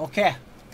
โอเค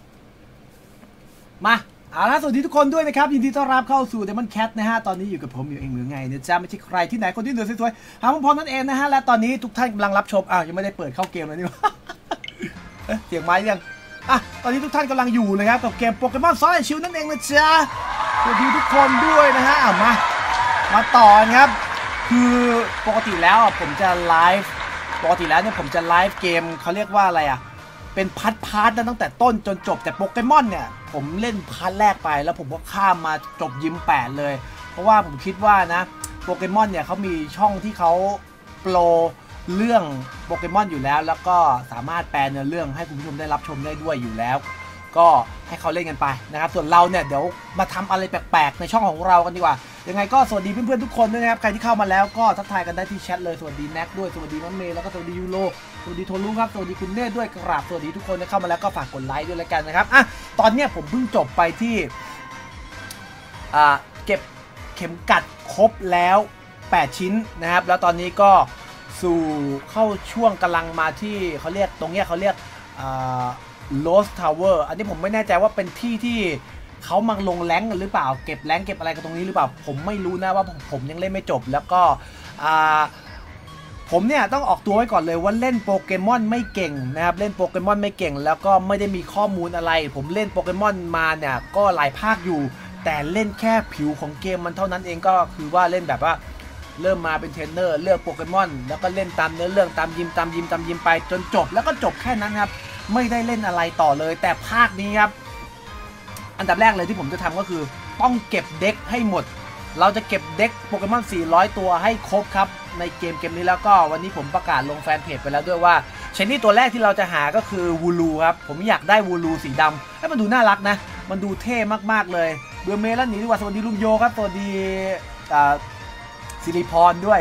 มาเอาละสวัสดีทุกคนด้วยนะครับยินดีต้อนรับเข้าสู่ Demon Cat นะฮะตอนนี้อยู่กับผมอยู่เองเหมือนไงเนี่ยจ้าไม่ใช่ใครที่ไหนคนที่เหนือสวยๆหาผมพรนั่นเองนะฮะและตอนนี้ทุกท่านกำลังรับชมยังไม่ได้เปิดเข้าเกมเลยนี่ เสียงไม้ยังตอนนี้ทุกท่านกำลังอยู่นะครับกับเกมโปเกมอนซอสแอนด์ชิลนั่นเองนะจ๊ะสวัสดีทุกคนด้วยนะฮะมาต่อครับคือปกติแล้วผมจะไลฟ์ปกติแล้วเนี่ยผมจะไลฟ์เกมเขาเรียกว่าอะไรเป็นพาร์ทตั้งแต่ต้นจนจบแต่โปเกมอนเนี่ยผมเล่นพาร์ทแรกไปแล้วผมก็ข้ามมาจบยิ้ม8เลยเพราะว่าผมคิดว่านะโปเกมอนเนี่ยเขามีช่องที่เขาโปรเรื่องโปเกมอนอยู่แล้วก็สามารถแปลเนื้อเรื่องให้คุณผู้ชมได้รับชมได้ด้วยอยู่แล้วก็ให้เขาเล่นกันไปนะครับส่วนเราเนี่ยเดี๋ยวมาทำอะไรแปลกๆในช่องของเรากันดีกว่ายังไงก็สวัสดีเพื่อนๆทุกคนด้วยนะครับใครที่เข้ามาแล้วก็ทักทายกันได้ที่แชทเลยสวัสดีแน็กด้วยสวัสดีน้องเมย์แล้วก็สวัสดียูโรสวัสดีโทลุครับสวัสดีคุณเนธด้วยกราบสวัสดีทุกคนที่เข้ามาแล้วก็ฝากกดไลค์ด้วยแล้วกันนะครับตอนนี้ผมเพิ่งจบไปที่เก็บเข็มกัดครบแล้ว8ชิ้นนะครับแล้วตอนนี้ก็สู่เข้าช่วงกำลังมาที่เขาเรียกตรงนี้เขาเรียกLost Tower อันนี้ผมไม่แน่ใจว่าเป็นที่ที่เขามาลงแรงกันหรือเปล่าเก็บแรงเก็บอะไรกันตรงนี้หรือเปล่าผมไม่รู้นะว่าผมยังเล่นไม่จบแล้วก็ผมเนี่ยต้องออกตัวไว้ก่อนเลยว่าเล่นโปเกมอนไม่เก่งนะครับเล่นโปเกมอนไม่เก่งแล้วก็ไม่ได้มีข้อมูลอะไรผมเล่นโปเกมอนมาเนี่ยก็หลายภาคอยู่แต่เล่นแค่ผิวของเกมมันเท่านั้นเองก็คือว่าเล่นแบบว่าเริ่มมาเป็นเทรนเนอร์เลือกโปเกมอนแล้วก็เล่นตามเนื้อเรื่องตามยิมไปจนจบแล้วก็จบแค่นั้นครับไม่ได้เล่นอะไรต่อเลยแต่ภาคนี้ครับอันดับแรกเลยที่ผมจะทำก็คือต้องเก็บเด็กให้หมดเราจะเก็บเด็กโปเกมอน400ตัวให้ครบครับในเกมนี้แล้วก็วันนี้ผมประกาศลงแฟนเพจไปแล้วด้วยว่าชนิดตัวแรกที่เราจะหาก็คือวูลูครับผมอยากได้วูลูสีดำให้มันดูน่ารักนะมันดูเท่มากๆเลยเบื่อเมย์แล้วหนีดีกว่าสวัสดีลุงโยครับสวัสดีสิริพรด้วย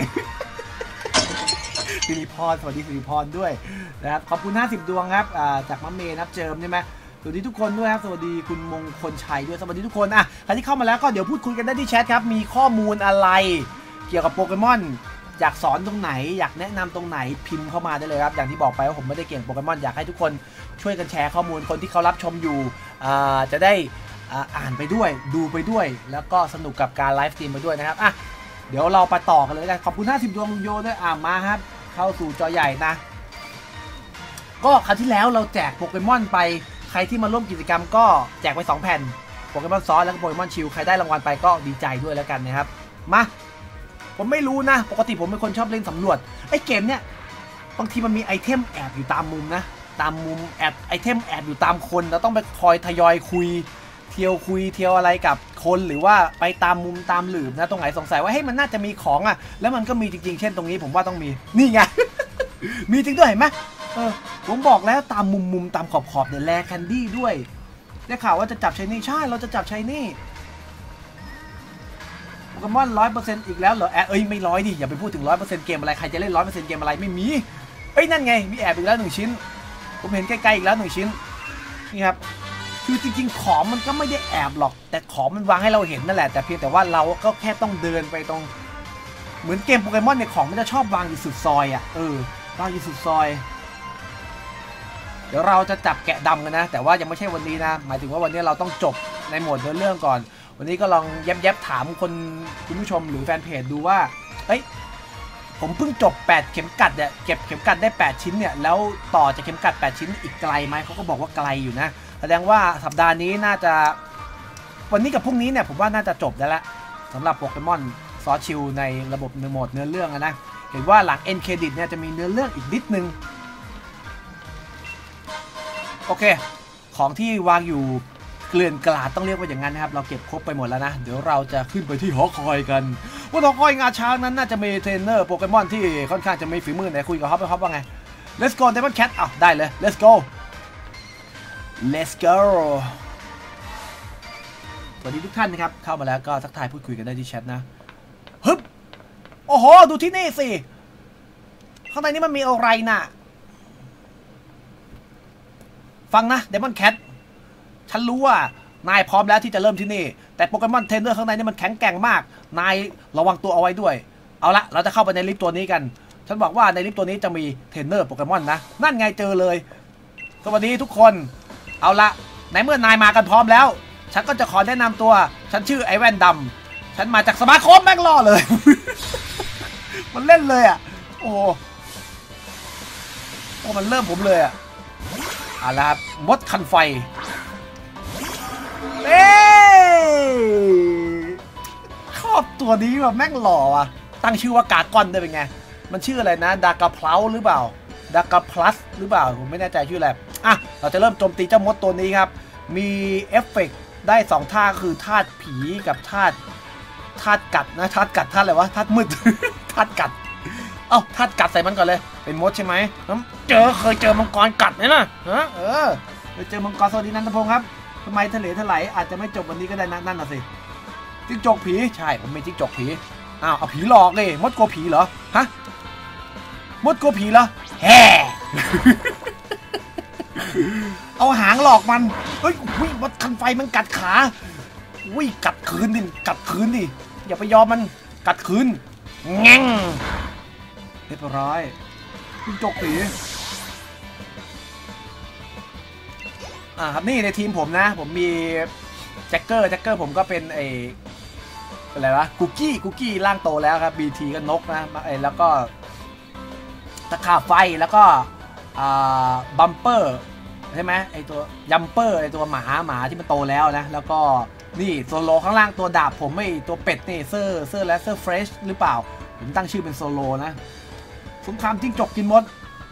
สิริพรสวัสดีสิริพรด้วยนะครับขอบคุณ50ดวงครับจากมะเมย์นับเจิมใช่ไหมสวัสดีทุกคนด้วยครับสวัสดีคุณมงคลชัยด้วยสวัสดีทุกคนใครที่เข้ามาแล้วก็เดี๋ยวพูดคุยกันได้ที่แชทครับมีข้อมูลอะไรเกี่ยวกับโปเกมอนอยากสอนตรงไหนอยากแนะนำตรงไหนพิมพ์เข้ามาได้เลยครับอย่างที่บอกไปว่าผมไม่ได้เก่งโปเกมอนอยากให้ทุกคนช่วยกันแชร์ข้อมูลคนที่เขารับชมอยู่จะได้อ่านไปด้วยดูไปด้วยแล้วก็สนุกกับการไลฟ์สตรีมไปด้วยนะครับเดี๋ยวเราไปต่อกันเลยกันขอบคุณ50ดวงลุงโยด้วยมาครับเข้าสู่จอใหญ่นะก็คราวที่แล้วเราแจกโปเกมอนไปใครที่มาร่วมกิจกรรมก็แจกไป2แผ่นโปเกมอนซอสแล้วก็โปเกมอนชิลใครได้รางวัลไปก็ดีใจด้วยแล้วกันนะครับมาผมไม่รู้นะปกติผมเป็นคนชอบเล่นสำรวจไอ้เกมเนี้ยบางทีมันมีไอเทมแอบอยู่ตามมุมนะตามมุมแอบไอเทมแอบอยู่ตามคนเราต้องไปคอยทยอยคุยเที่ยวอะไรกับคนหรือว่าไปตามมุมตามหลืบนะตรงไหนสงสัยว่าเฮ้ยมันน่าจะมีของแล้วมันก็มีจริงๆเช่นตรงนี้ผมว่าต้องมีนี่ไง มีจริงด้วยเห็นไหมผมบอกแล้วตามมุมตามขอบเนี่ยแลแคนดี้ด้วยได้ข่าวว่าจะจับชายนี่ใช่เราจะจับชายนี่โปเกมอน100%อีกแล้วเหรอไม่ร้อยดิอย่าไปพูดถึง100%เกมอะไรใครจะเล่น100%เกมอะไรไม่มีนั่นไงมีแอบอีกแล้ว1ชิ้นผมเห็นใกล้ๆอีกแล้ว1ชิ้นนี่ครับคือจริงๆของมันก็ไม่ได้แอบหรอกแต่ของมันวางให้เราเห็นนั่นแหละแต่เพียงแต่ว่าเราก็แค่ต้องเดินไปตรงเหมือนเกมโปเกมอนเนี่ยของมันจะชอบวางอยู่สุดซอยวางอยู่สุดซอยเดี๋ยวเราจะจับแกะดำกันนะแต่ว่ายังไม่ใช่วันนี้นะหมายถึงว่าวันนี้เราต้องจบในโหมดเรื่องก่อนวันนี้ก็ลองแยบถามคุณผู้ชมหรือแฟนเพจดูว่าผมเพิ่งจบ8เข็มกัดเนี่ยเก็บเข็มกัดได้8ชิ้นเนี่ยแล้วต่อจากเข็มกัด8ชิ้นอีกไกลไหมเขาก็บอกว่าไกลอยู่นะแสดงว่าสัปดาห์นี้น่าจะวันนี้กับพรุ่งนี้เนี่ยผมว่าน่าจะจบได้แล้วสำหรับโปเกมอนซอสชิลในระบบโหมดเนื้อเรื่องนะเห็นว่าหลังเอ็นเครดิตเนี่ยจะมีเนื้อเรื่องอีกนิดนึงโอเคของที่วางอยู่เกลื่อนกลาดต้องเรียกว่าอย่างนั้นนะครับเราเก็บครบไปหมดแล้วนะเดี๋ยวเราจะขึ้นไปที่หอคอยกันว่าหอคอยงาช้างนั้นน่าจะมีเทรนเนอร์โปเกมอนที่ค่อนข้างจะมีฝีมือไหนคุยกับฮอปไปฮอปว่าไง Let's go Demon Cat ได้เลย Let's go สวัสดีทุกท่านนะครับเข้ามาแล้วก็ทักทายพูดคุยกันได้ที่แชทนะฮึบโอ้โหดูที่นี่สิข้างในนี้มันมีอะไรน่ะฟังนะ Demon Cat ฉันรู้ว่านายพร้อมแล้วที่จะเริ่มที่นี่แต่โปเกมอนเทรนเนอร์ข้างในนี่มันแข็งแกร่งมากนายระวังตัวเอาไว้ด้วยเอาละเราจะเข้าไปในลิฟต์ตัวนี้กันฉันบอกว่าในลิฟต์ตัวนี้จะมีเทรนเนอร์โปเกมอนนะนั่นไงเจอเลยสวัสดีทุกคนเอาละในเมื่อนายมากันพร้อมแล้วฉันก็จะขอแนะนำตัวฉันชื่อไอ้แว่นดำฉันมาจากสมาคมแม่งล่อเลย มันเล่นเลยอ่ะโอ้มันเริ่มผมเลยอ่ะเอาละครับมดคันไฟชอบตัวนี้แบบแม่งหล่อว่ะตั้งชื่อว่ากากอนได้เป็นไงมันชื่ออะไรนะดากาเพลาหรือเปล่าดากาพลัสหรือเปล่าผมไม่แน่ใจชื่ออะไรอ่ะเราจะเริ่มโจมตีเจ้ามดตัวนี้ครับมีเอฟเฟกต์ได้2ท่าคือธาตุผีกับธาตุกัดนะธาตุกัดธาตุอะไรวะธาตุมืด ธาตุกัดธาตุกัดใส่มันก่อนเลยเป็นมดใช่ไหมเคยเจอมังกรกัดไหมนะเคยเจอมังกรสวัสดีนันทพงศ์ครับทำไมทะเลถลายอาจจะไม่จบวันนี้ก็ได้นั่นน่ะสิจิ้งจกผีใช่ผมมีจิ้งจกผีเอาผีหลอกเลยมดกลัวผีเหรอฮะมดกลัวผีเหรอแฮ่ เอาหางหลอกมันเฮ้ยมดคันไฟมันกัดขากัดคืนดิอย่าไปยอมมันกัดคืนแง่งเรียบร้อยจิ้งจกผีครับนี่ในทีมผมนะผมมีแจ็คเกอร์ผมก็เป็นอะไรวะคุกกี้ร่างโตแล้วครับ BT ก็นกนะแล้วก็ตะขาบไฟแล้วก็บัมเปอร์ใช่ไหมตัวยัมเปอร์ตัวหมาที่มันโตแล้วนะแล้วก็นี่โซโลข้างล่างตัวดาบผมตัวเป็ดนี่เซอร์และเซอร์เฟรชหรือเปล่าผมตั้งชื่อเป็นโซโลนะสงครามจิ้งจกกินมด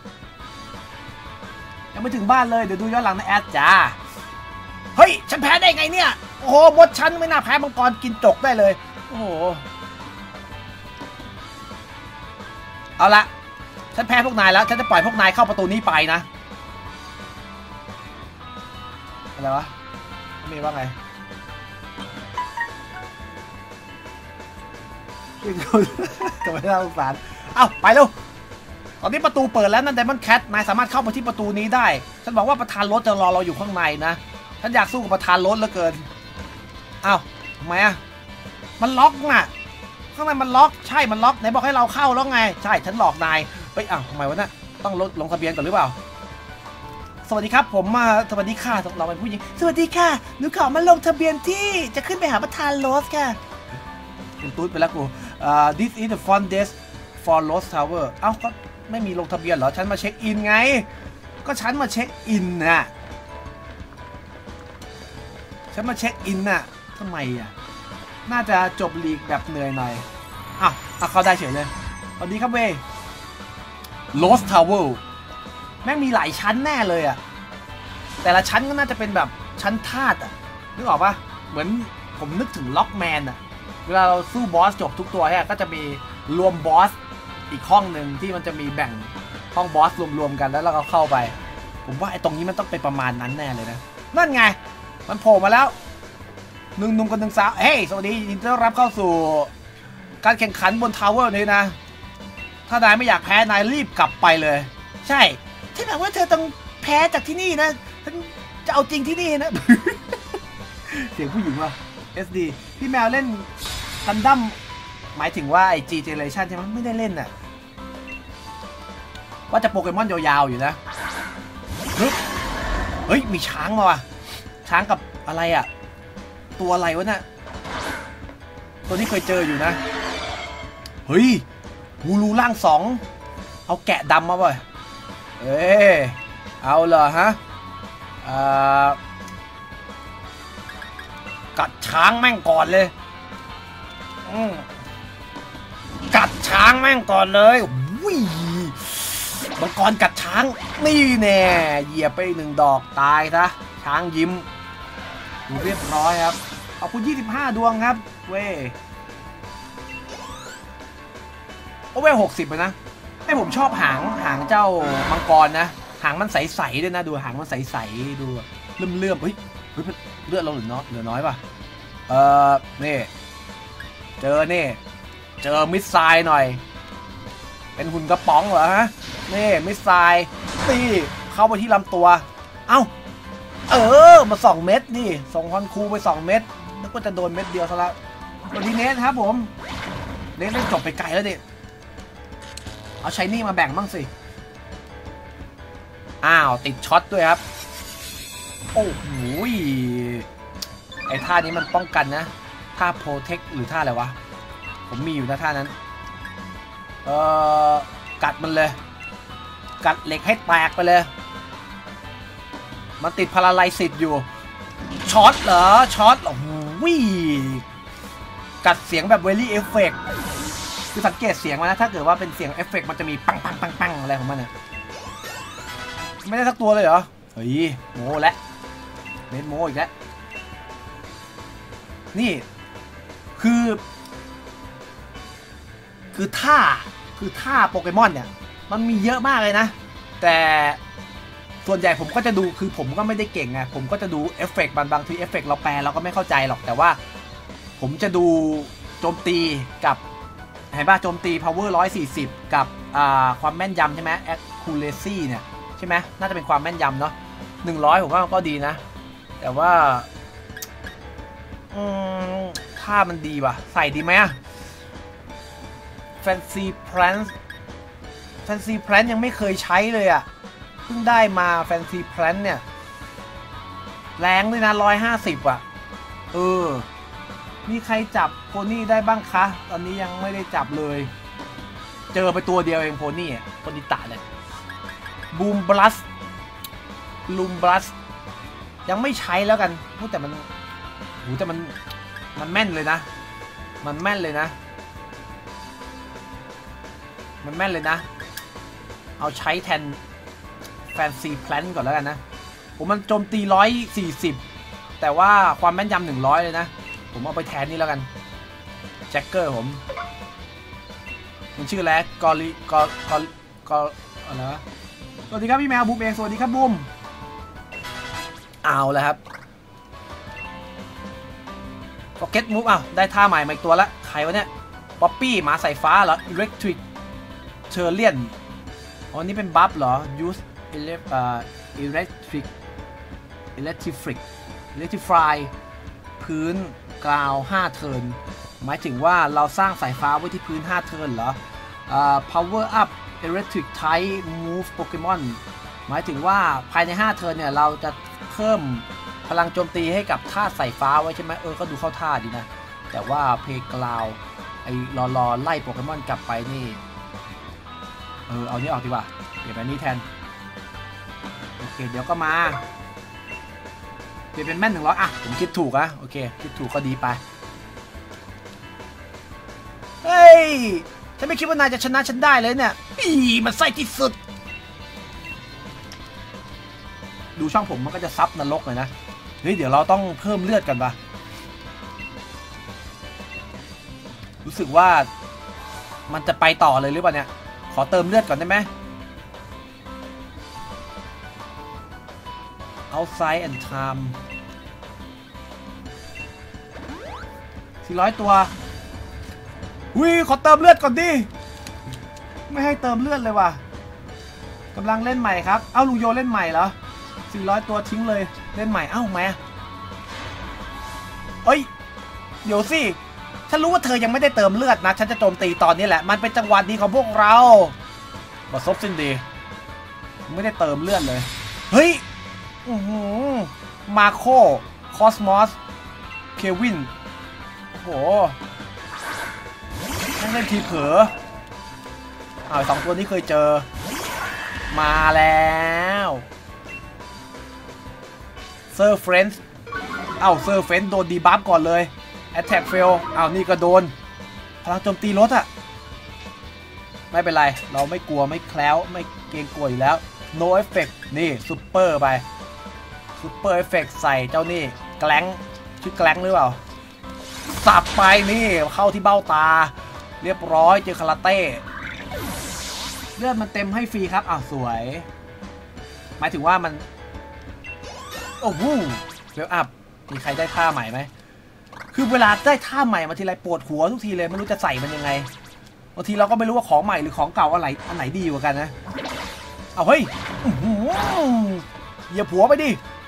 ยังไม่ถึงบ้านเลยเดี๋ยวดูย้อนหลังในแอดจ้าเฮ้ยฉันแพ้ได้ไงเนี่ยโอ้โหมดฉันไม่น่าแพ้มังกรกินจกได้เลยโอ้โหเอาละฉันแพ้พวกนายแล้วฉันจะปล่อยพวกนายเข้าประตูนี้ไปนะอะไรวะมีว่าไงทำไมน่าสงสารไปเร็วตอนนี้ประตูเปิดแล้วนั่นไดมอนด์แคทนายสามารถเข้าไปที่ประตูนี้ได้ฉันบอกว่าประธานรถจะรอเราอยู่ข้างในนะฉันอยากสู้กับประธานรถเหลือเกินทำไมมันล็อกน่ะข้างในมันล็อกใช่มันล็อกไหนบอกให้เราเข้าแล้วไงใช่ฉันหลอกนายทำไมวะน่ะต้องลงทะเบียนก่อนหรือเปล่าสวัสดีครับผมมาสวัสดีค่ะเราเป็นผู้หญิงสวัสดีค่ะหนูขอมาลงทะเบียนที่จะขึ้นไปหาประธานรถค่ะเป็นตุ๊ดไปแล้วกูthis is the front desk for Lost Tower ก็ไม่มีลงทะเบียนเหรอฉันมาเช็คอินไงก็ฉันมาเช็คอินน่ะทำไมน่าจะจบลีกแบบเหนื่อยหน่อยเขาได้เฉยเลยสวัสดีครับเว้ Lost Tower แม่งมีหลายชั้นแน่เลยแต่ละชั้นก็น่าจะเป็นแบบชั้นธาตุนึกออกปะเหมือนผมนึกถึงล็อกแมนเวลาเราสู้บอสจบทุกตัวก็จะมีรวมบอสอีกห้องหนึ่งที่มันจะมีแบ่งห้องบอสรวมๆกันแล้วเราก็เข้าไปผมว่าตรงนี้มันต้องเป็นประมาณนั้นแน่เลยนะนั่นไงมันโผล่มาแล้วหนุ่มกับ1 สาวเฮ้ยสวัสดียินดีต้อนรับเข้าสู่การแข่งขันบนทาวเวอร์นี้นะถ้านายไม่อยากแพ้นายรีบกลับไปเลยใช่ฉันบอกว่าเธอต้องแพ้จากที่นี่นะฉันจะเอาจริงที่นี่นะ เสียงผู้หญิงว่ะ SD พี่แมวเล่นกันดั้มหมายถึงว่าไอ G Generation ใช่ไหมไม่ได้เล่นว่าจะโปเกมอนยาวๆอยู่นะเฮ้ยมีช้างมาว่ะช้างกับอะไรตัวอะไรวะเนี่ยตัวที่เคยเจออยู่นะเฮ้ยฮูลูร่าง2เอาแกะดำมาบ่อยเอาเหรอฮะกัดช้างแม่งก่อนเลยกัดช้างแม่งก่อนเลยมังกรกัดช้างนี่แน่เหยียบไป1 ดอกตายซะช้างยิ้มเรียบร้อยครับขอบคุณ25 ดวงครับเว้60ไปนะผมชอบหางเจ้ามังกรนะหางมันใสๆด้วยนะดูหางมันใสๆดูเลื่อมๆเฮ้ยเลือดเราเหลือน้อยป่ะนี่เจอมิสไซล์หน่อยเป็นหุ่นกระป๋องเหรอฮะนี่มิสไซล์นี่เข้าไปที่ลำตัวมา2 เม็ดนี่ส่งฮอนคูไป2 เม็ดนึกว่าจะโดนเม็ดเดียวซะแล้ววันนี้เนทครับผมเนทเล่นจบไปไกลแล้วดิเอาไชนี่มาแบ่งบ้างสิติดช็อตด้วยครับโอ้โหไอ้ท่านี้มันป้องกันนะท่าโปรเทคหรือท่าอะไรวะผมมีอยู่นะท่านั้นกัดมันเลยกัดเหล็กให้แตกไปเลยมันติดพาราไลซิสอยู่ช็อตเหรอช็อตโอ้โหกัดเสียงแบบเวลี่เอฟเฟกต์คือสังเกตเสียงมันนะถ้าเกิดว่าเป็นเสียงเอฟเฟกต์มันจะมีปังปังปังปังอะไรของมันเนี่ยไม่ได้สักตัวเลยเหรอเฮ้ยโม่แล้วเล่นโม่อีกแล้วนี่คือท่าโปเกมอนเนี่ยมันมีเยอะมากเลยนะแต่ส่วนใหญ่ผมก็จะดูคือผมก็ไม่ได้เก่งไงผมก็จะดูเอฟเฟกต์บางทีเอฟเฟกต์เราแปลเราก็ไม่เข้าใจหรอกแต่ว่าผมจะดูโจมตีกับเห็นป่ะโจมตี power 140กับความแม่นยำใช่ไหม accuracy เนี่ยใช่ไหมน่าจะเป็นความแม่นยำเนาะ100ผมว่าก็ดีนะแต่ว่าท่ามันดีว่ะใส่ดีไหมอะ Fancy Plant ยังไม่เคยใช้เลยอะเพิ่งได้มา Fancy Plant เนี่ยแรงด้วยนะ150อ่ะมีใครจับโพนี่ได้บ้างคะตอนนี้ยังไม่ได้จับเลยเจอไปตัวเดียวเองโพนี่ตะเลยบูมบลัสยังไม่ใช้แล้วกันแต่มันแม่นเลยนะมันแม่นเลยนะเอาใช้แทนFancy Plant ก่อนแล้วกันนะผมมันโจมตี140แต่ว่าความแม่นยำ100เลยนะผมเอาไปแทนนี่แล้วกันแจ็คเกอร์ผมมันชื่ออะไรกออะไรวะสวัสดีครับพี่แมวบูมเองสวัสดีครับบูมเอาแล้วครับPocket Moveได้ท่าใหม่มาอีกตัวละใครวะเนี่ยป๊อปปี้หมาสายฟ้าเหรอ Electric Turlian อ๋อนี่เป็นบัฟเหรอ Use Electrify พื้นกราว5เทิร์นหมายถึงว่าเราสร้างสายฟ้าไว้ที่พื้น5เทิร์นเหรอPower Up Electric Type Move Pokemon หมายถึงว่าภายใน5เทิร์นเนี่ยเราจะเพิ่มพลังโจมตีให้กับท่าสายฟ้าไว้ใช่ไหมก็ดูเข้าท่าดีนะแต่ว่าเพย์กราวไอ้รอไล่โปเกมอนกลับไปนี่เอานี้ออกดีกว่าเปลี่ยนแบบนี้แทนโอเคเดี๋ยวก็มาเปลี่ยนเป็นแม่น100ผมคิดถูกโอเคคิดถูกก็ดีไปเฮ้ยฉันไม่คิดว่านายจะชนะฉันได้เลยเนี่ยมันไส้ที่สุดดูช่องผมมันก็จะซับนรกเลยนะเฮ้ยเดี๋ยวเราต้องเพิ่มเลือดกันปะรู้สึกว่ามันจะไปต่อเลยหรือเปล่าเนี่ยขอเติมเลือดก่อนได้ไหม Outside and Time 400ตัวขอเติมเลือดก่อนดิไม่ให้เติมเลือดเลยว่ะกำลังเล่นใหม่ครับลุงโยเล่นใหม่เหรอ400ตัวทิ้งเลยเล่นใหม่ไหมเดี๋ยวสิฉันรู้ว่าเธอยังไม่ได้เติมเลือดนะฉันจะโจมตีตอนนี้แหละมันเป็นจังหวะดีของพวกเราบอซบสิ้นดีไม่ได้เติมเลือดเลยเฮ้ยมาโคคอสมอสเควินโอ้โหต้องเล่นทีเผลอ2ตัวนี้เคยเจอมาแล้วเซอร์เฟรนซ์เซอร์เฟรนซ์โดนดีบัฟก่อนเลยแอตแทกเฟลนี่ก็โดนพลังโจมตีลดไม่เป็นไรเราไม่กลัวไม่แคล้วไม่เกรงกลัวอยู่แล้ว no effect นี่ซุปเปอร์ไปซุปเปอร์เอฟเฟกต์ใส่เจ้านี่แกล้งชื่อแกล้งหรือเปล่าสับไปนี่เข้าที่เบ้าตาเรียบร้อยเจอคาราเต้เลือดมันเต็มให้ฟรีครับสวยหมายถึงว่ามันโอ้โหเวลอัพมีใครได้ท่าใหม่ไหมคือเวลาได้ท่าใหม่มาทีไรปวดหัวทุกทีเลยไม่รู้จะใส่มันยังไงบางทีเราก็ไม่รู้ว่าของใหม่หรือของเก่าอันไหนดีกว่ากันนะเฮ้ยอย่าผัวไปดิ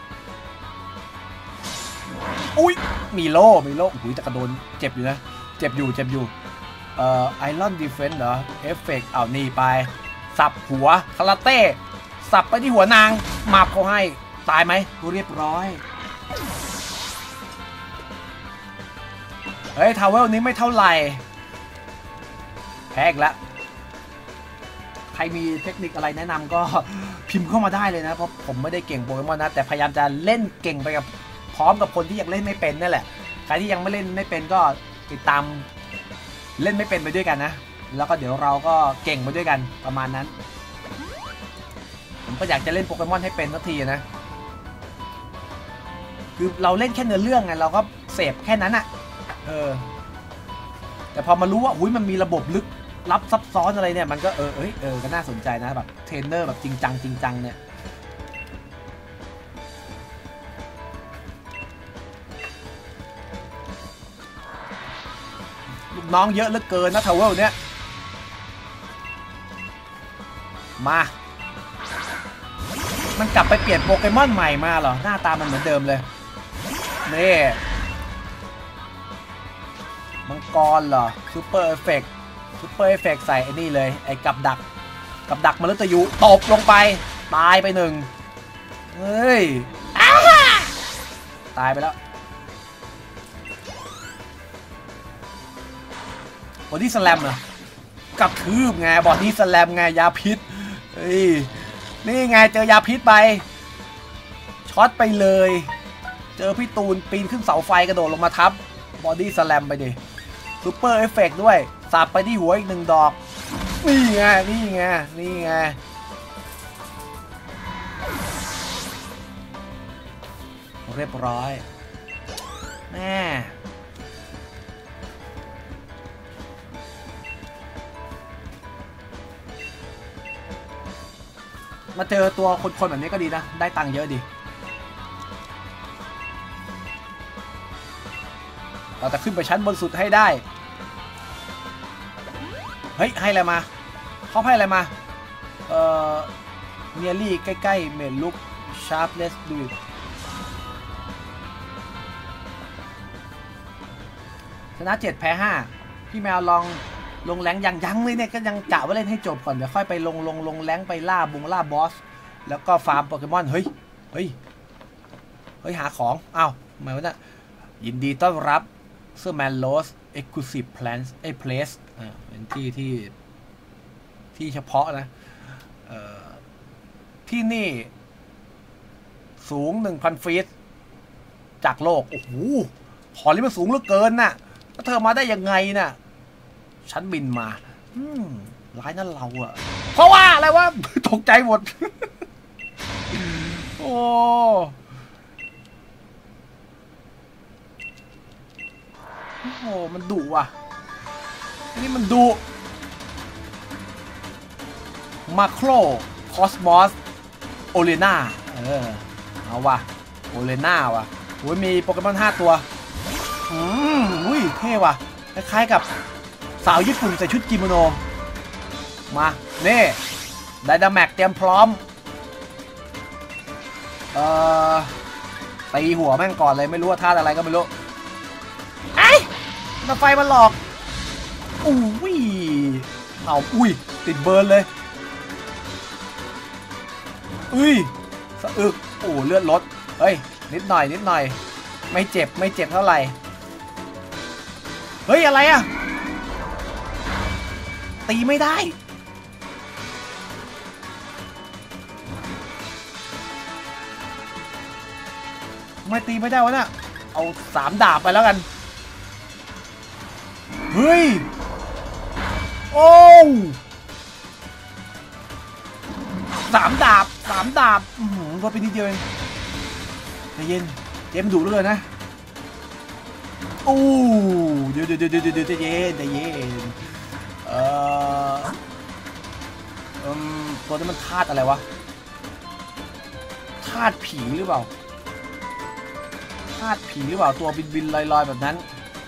อุ้ยมีโล่แต่กระโดนเจ็บอยู่นะเจ็บอยู่ไอรอนดีเฟนส์เหรอเอฟเฟกต์นี่ไปสับหัวคาราเต้สับไปที่หัวนางมาบเขาให้ตายไหมเรียบร้อยเฮ้ยทาวเวลนี้ไม่เท่าไหร่แพ้อีกแล้วใครมีเทคนิคอะไรแนะนำก็พิมพ์เข้ามาได้เลยนะเพราะผมไม่ได้เก่งโปเกมอนนะแต่พยายามจะเล่นเก่งไปกับพร้อมกับคนที่ยังเล่นไม่เป็นนั่นแหละใครที่ยังไม่เล่นไม่เป็นก็ติดตามเล่นไม่เป็นไปด้วยกันนะแล้วก็เดี๋ยวเราก็เก่งไปด้วยกันประมาณนั้นผมก็อยากจะเล่นโปเกมอนให้เป็นสักทีนะคือเราเล่นแค่เนื้อเรื่องไงเราก็เสพแค่นั้นอะแต่พอมารู้ว่าอุ้ยมันมีระบบลึกลับซับซ้อนอะไรเนี่ยมันก็ก็น่าสนใจนะแบบเทรนเนอร์แบบจริงจังเนี่ยลูกน้องเยอะเหลือเกินนะทาวเวลเนี่ยมามันกลับไปเปลี่ยนโปเกมอนใหม่มาเหรอหน้าตามันเหมือนเดิมเลยนี่มังกรเหรอซูเปอร์เอฟเฟกต์ใส่ไอ้นี่เลยไอ้กับดักมฤตยูตบลงไปตายไปหนึ่งเฮ้ยตายไปแล้วบอดี้สแลมเหรอกับทืบไงบอดี้สแลมไงยาพิษเฮ้ยนี่ไงเจอยาพิษไปช็อตไปเลยเจอพี่ตูนปีนขึ้นเสาไฟกระโดดลงมาทับบอดี้สแลมไปดิซูเปอร์เอฟเฟกต์ด้วยสับไปที่หัวอีก1 ดอกนี่ไงเรียบร้อยแม่มาเจอตัวคนแบบนี้ก็ดีนะได้ตังค์เยอะดีเราจะขึ้นไปชั้นบนสุดให้ได้เฮ้ยให้อะไรมาเขาให้อะไรมาเนียรี่ใกล้ๆเมนลุกชาร์ปเลสดูชนะ7แพ้5พี่แมวลองลงแรงยังเลยเนี่ยก็ยังกะว่าเล่นให้จบก่อนเดี๋ยวค่อยไปลงแรงไปล่าบอสแล้วก็ฟาร์มโปเกมอนเฮ้ยหาของอ้าวทำไมวะเนี่ยยินดีต้อนรับเซอร์แมนโลสเอ็กซ์คลูซีฟเพลสเป็นที่เฉพาะนะที่นี่สูง 1,000 ฟีตจากโลกโอ้โหขอนี่มันสูงเหลือเกินน่ะแล้วเธอมาได้ยังไงน่ะฉันบินมาร้ายนั่นเราอะเพราะว่าอะไรวะตกใจหมดโอ้โหมันดุว่ะนี่มันดุมาโครคอสมอสโอเลน่าเอาว่ะโอเลน่าว่ะโอ้ยมีโปเกมอน5 ตัวอุ้ยเท่ว่ะคล้ายๆกับสาวญี่ปุ่นใส่ชุดกิโมโนมาเน่ไดนาแม็กเตรียมพร้อมตีหัวแม่งก่อนเลยไม่รู้ว่าท่าอะไรก็ไม่รู้ไอ้ไฟมันหลอกอุ้ยติดเบิร์นเลยสะอึกเลือดลดเฮ้ยนิดหน่อยไม่เจ็บเท่าไหร่เฮ้ยอะไรอะตีไม่ได้ไม่ตีไม่ได้วะน่ะเอา3 ดาบไปแล้วกันเฮ้ย3 ดาบก็เป็นนิดเดียวเองใจเย็นเจมดุเลยนะเดี๋ยวใจเย็นตัวนี้มันธาตุอะไรวะธาตุผีหรือเปล่าตัวบินลอยแบบนั้น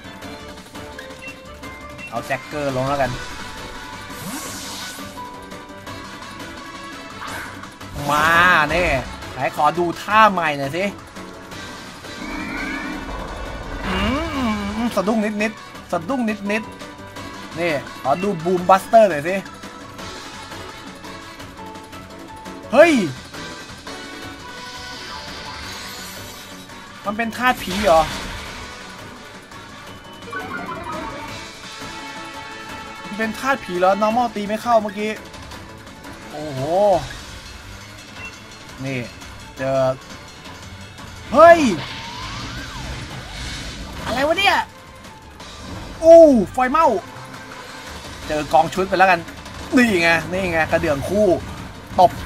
เอาแจ็คเกอร์ลงแล้วกันมาเนี่ยไหนขอดูท่าใหม่หน่อยสิสะดุ้งนิดนี่ขอดูบูมบัสเตอร์หน่อยสิเฮ้ยมันเป็นธาตุผีเหรอมันเป็นธาตุผีเหรอ normal ตีไม่เข้าเมื่อกี้โอ้โหนี่เจอเฮ้ยอะไรวะเนี่ยอู้ไฟไหม้เจอกองชุดไปแล้วกันนี่ไงกระเดื่องคู่ตบ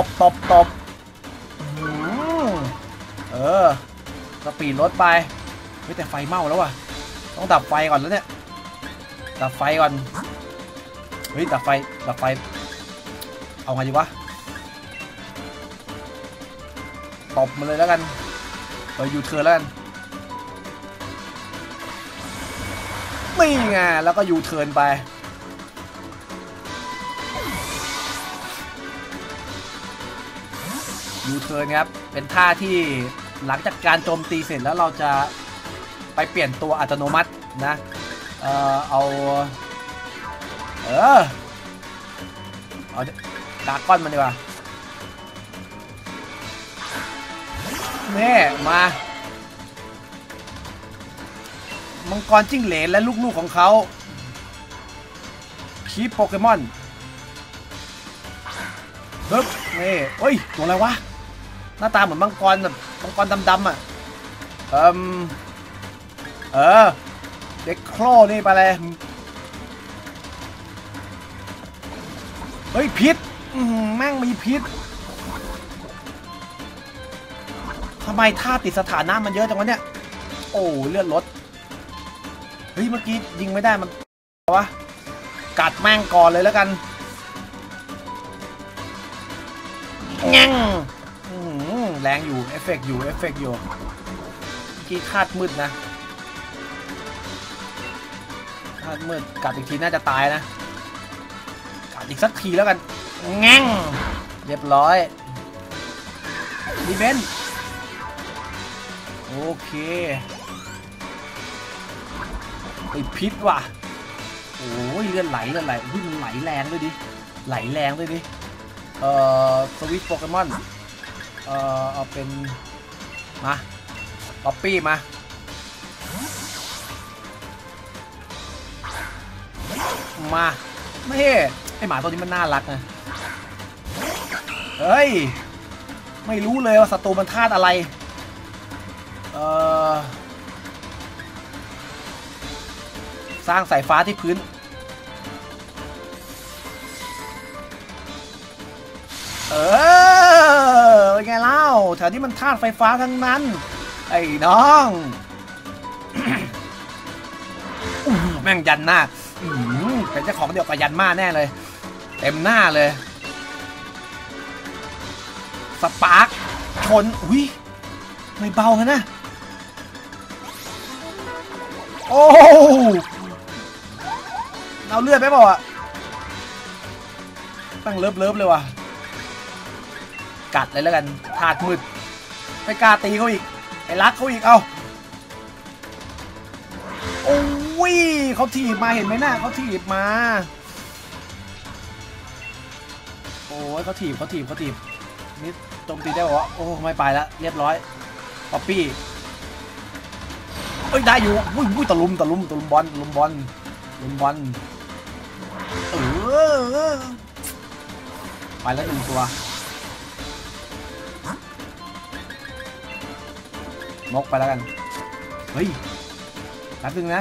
สปีดรถไปเฮ้ยแต่ไฟไหม้แล้วว่ะต้องดับไฟก่อนแล้วเนี่ยดับไฟก่อนเฮ้ยดับไฟเอาไงดีวะตบมาเลยแล้วกันยูเทิร์นแล้วกันนี่ไงแล้วก็ยูเทิร์นไปยูเทิร์นครับเป็นท่าที่หลังจากการโจมตีเสร็จแล้วเราจะไปเปลี่ยนตัวอัตโนมัตินะเอาดราก้อนมันดีกว่าแม่มามังกรจิ้งเหลนและลูกๆของเขาคีปโปเกมอนปึ๊บนี่เฮ้ยตัวอะไรวะหน้าตาเหมือนมังกรแบบมังกรดำๆอ่ะเด็กโครนี่ไปเลยเฮ้ยพิษแม่งมีพิษทำไมท่าติดสถานะมันเยอะจังวะเนี่ยโอ้เลือดลดเฮ้ยเมื่อกี้ยิงไม่ได้มันวะกัดแม่งก่อนเลยแล้วกันแง่งแรงอยู่เอฟเฟกต์อยู่เมื่อกี้คาดมืดนะคาดมืดกัดอีกทีน่าจะตายนะกัดอีกสักทีแล้วกันแง่งเรียบร้อยดีเบนโอเคไอพิษว่ะโอ้ยเลือดไหลวิ่งไหลแรงด้วยดิสวิตช์โปเกมอนเอาเป็นมาป๊อปปี้มาไม่ไอหมาตัวนี้มันน่ารักนะเฮ้ยไม่รู้เลยว่าศัตรูมันธาตุอะไรสร้างสายฟ้าที่พื้นเป็นไงเล่าแถวนี้มันธาตุไฟฟ้าทั้งนั้นไอ้น้องแม่งยันหน้าเป็นเจ้าของเดียวกับยันมาแน่เลยเต็มหน้าเลยสปาร์คชนอุ้ยไม่เบากันนะโอ้เอาเลือดไปเปล่าอ่ะตั้งเลิฟเลยว่ะกัดเลยแล้วกันธาตุมืดไม่กล้าตีเขาอีกไอ้รักเขาอีกเอาโอ้ยเขาถีบมาเห็นไหมหน้าเขาถีบมาโอ้ยเขาถีบนี่โจมตีได้เหรอโอ้ไม่ไปแล้วเรียบร้อยป๊อปปี้เอ้ยได้อยู่อุ้ยตะลุมบอลไปแล้ว1 ตัวนกไปแล้วกันเฮ้ยแป๊บนึงนะ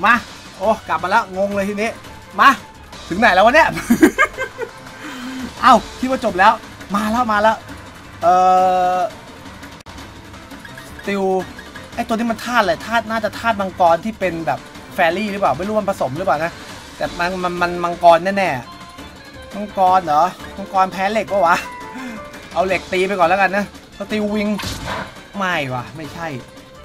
มาโอ้กลับมาแล้วงงเลยทีนี้มาถึงไหนแล้ววะเนี่ย เอ้าคิดว่าจบแล้วมาแล้วติวไอตัวนี้มันธาตุอะไรธาตุน่าจะธาตุมังกรที่เป็นแบบแฟรี่หรือเปล่าไม่รู้มันผสมหรือเปล่านะแต่มันมังกรแน่ๆมังกรเหรอมังกรแพ้เหล็กปะวะเอาเหล็กตีไปก่อนแล้วกันนะสติลวิงไม่วะไม่ใช่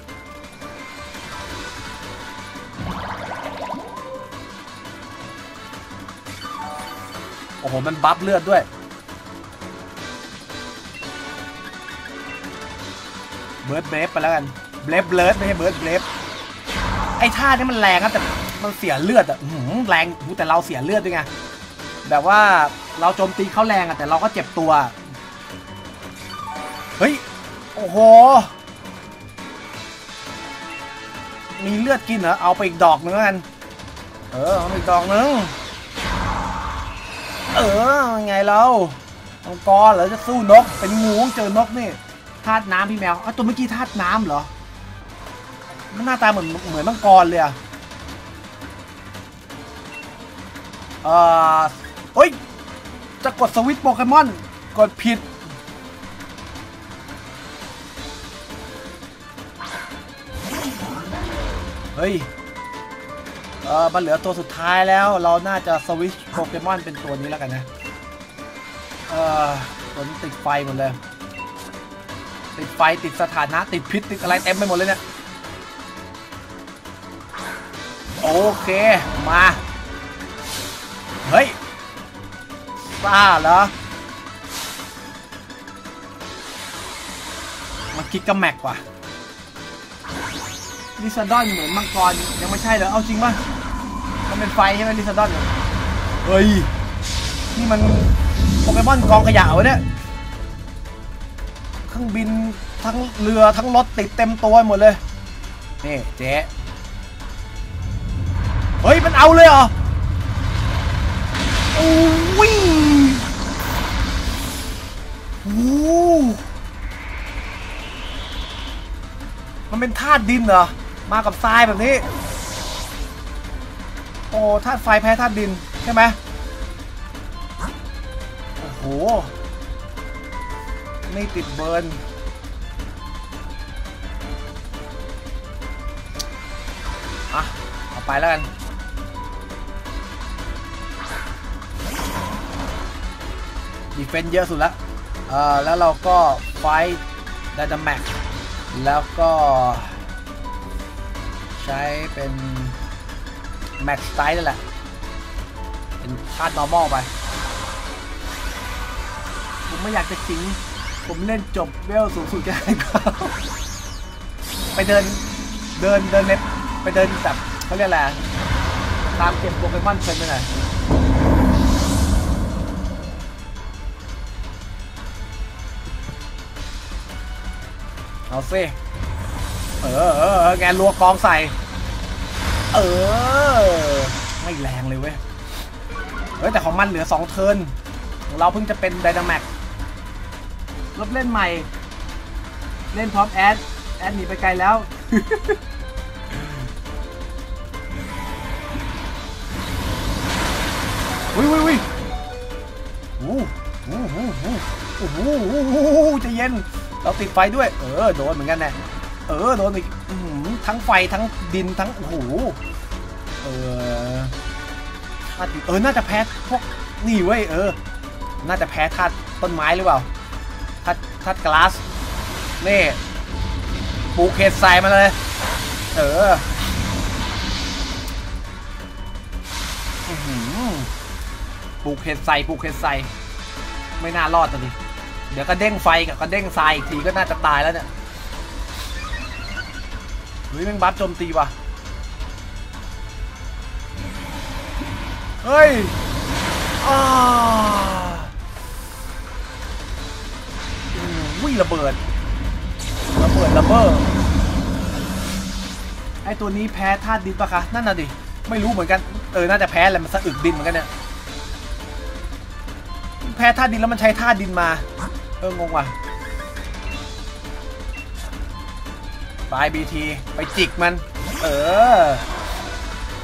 โอ้โหมันบัฟเลือดด้วยเบิร์ดเบรฟไปแล้วกันเบรฟไม่ใช่เบิร์ดเบรฟไอ้ท่านี้มันแรงครับแต่มันเสียเลือดอ่ะแรงแต่เราเสียเลือดด้วยไงแบบว่าเราโจมตีเขาแรงอ่ะแต่เราก็เจ็บตัวเฮ้ยโอ้โหมีเลือดกินเหรอเอาไปอีกดอกนึงแล้วกันเอาไปอีกดอกนึงไงเรามังกรเหรอจะสู้นกเป็นงูเจอนกนี่ธาตุน้ำพี่แมวตัวเมื่อกี้ธาตุน้ำเหรอมันหน้าตาเหมือนมังกรเลยอะเฮ้ยจะกดสวิตช์โปเกมอนกดผิดเฮ้ยมันเหลือตัวสุดท้ายแล้วเราน่าจะสวิตช์โปเกมอนเป็นตัวนี้แล้วกันนะตัวนี้ติดไฟหมดเลยติดไฟติดสถานะติดพิษติดอะไรเต็มไปหมดเลยเนี่ยโอเคมาเฮ้ยซ่าเหรอมันคิดกระแม็กว่ะลิซาดอนเหมือนมังกรยังไม่ใช่เหรอเอาจริงป่ะมันเป็นไฟใช่ไหมลิซาดอนเฮ้ยนี่มันโปเกมอนกองขยะวะเนี่ยเครื่องบินทั้งเรือทั้งรถติดเต็มตัวหมดเลยนี่เจ๊เฮ้ยมันเอาเลยเหรอโอ้ยมันเป็นธาตุดินเหรอมากับทรายแบบนี้โอ้ธาตุไฟแพ้ธาตุดินใช่ไหมโอ้โหไม่ติดเบิร์นเอาไปแล้วกันดีเฟนส์เยอะสุดแล้วแล้วเราก็ไฟได้ดัมแม็กแล้วก็ใช้เป็นแม็กสไตล์นั่นแหละเป็นธาตุ normal ไปผมไม่อยากจะจริงผมเล่นจบเวลสูงสุดจะได้ก็ไปเดินเน็ตไปเดินแบบเขาเรียกอะไรตามเก็บโปเกมอนเพลินไปหน่อยเอาสิแกลัวกองใส่ไม่แรงเลยเว้ยแต่ของมันเหลือ2เทิร์นของเราเพิ่งจะเป็นไดนาแม็กลบเล่นใหม่เล่นพร้อมแอดหนีไปไกลแล้ววิโอ้โหจะเย็นเราติดไฟด้วยโดนเหมือนกันแน่โดนอีกทั้งไฟทั้งดินทั้งโอ้โหธาตุน่าจะแพ้พวกนี่เว้ยน่าจะแพ้ธาตุต้นไม้หรือเปล่าธาตุกลาสนี่ปูเคสใส่มาเลยปูเคสใส่ไม่น่ารอดตัวนี้เดี๋ยวก็เด้งไฟกับก็เด้งทรายอีกทีก็น่าจะตายแล้วเนี่ยเฮ้ยแม่งบัฟโจมตีว่ะเฮ้ยวิ่งระเบิดไอตัวนี้แพ้ธาตุดินปะคะนั่นน่ะดิไม่รู้เหมือนกันน่าจะแพ้อะไรมันสะอึกดินเหมือนกันเนี่ยแพ้ธาตุดินแล้วมันใช้ธาตุดินมางงว่ะไปบีทีไปจิกมัน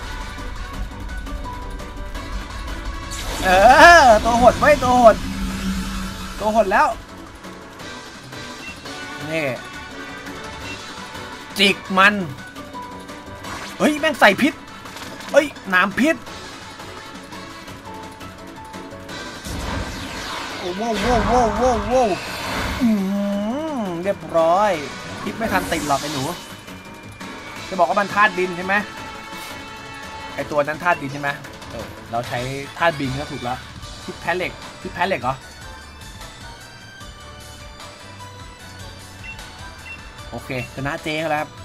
ตัวหดไว้ตัวหดแล้วนี่จิกมันเฮ้ยแม่งใส่พิษเฮ้ยหนามพิษโอ้โว้เรียบร้อยพิษไม่ทันติดหรอกไอ้หนูจะบอกว่ามันธาตุดินใช่ไหมไอตัวนั้นธาตุดินใช่ไหมเราใช้ธาตุบินก็ถูกแล้วพิษแพ้เหล็กเหรอโอเคชนะเจ๊แล้วครับ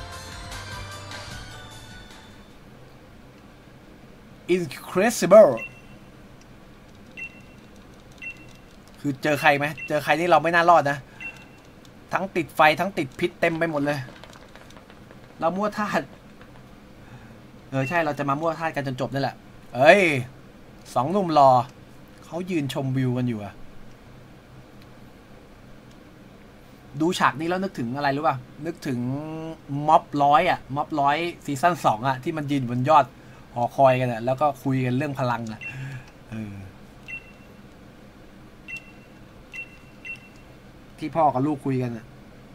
Incredible คือเจอใครไหมเจอใครนี่เราไม่น่ารอดนะทั้งติดไฟทั้งติดพิษเต็มไปหมดเลยเรามั่วธาตุใช่เราจะมามั่วธาตุกันจนจบนั่นแหละเอ้ยสองหนุ่มรอเขายืนชมวิวกันอยู่อะดูฉากนี้แล้วนึกถึงอะไรรู้ป่ะนึกถึงม็อบร้อยอะม็อบร้อยซีซั่น2อะที่มันยืนบนยอดหอคอยกันอะแล้วก็คุยกันเรื่องพลังอะที่พ่อกับลูกคุยกันอะ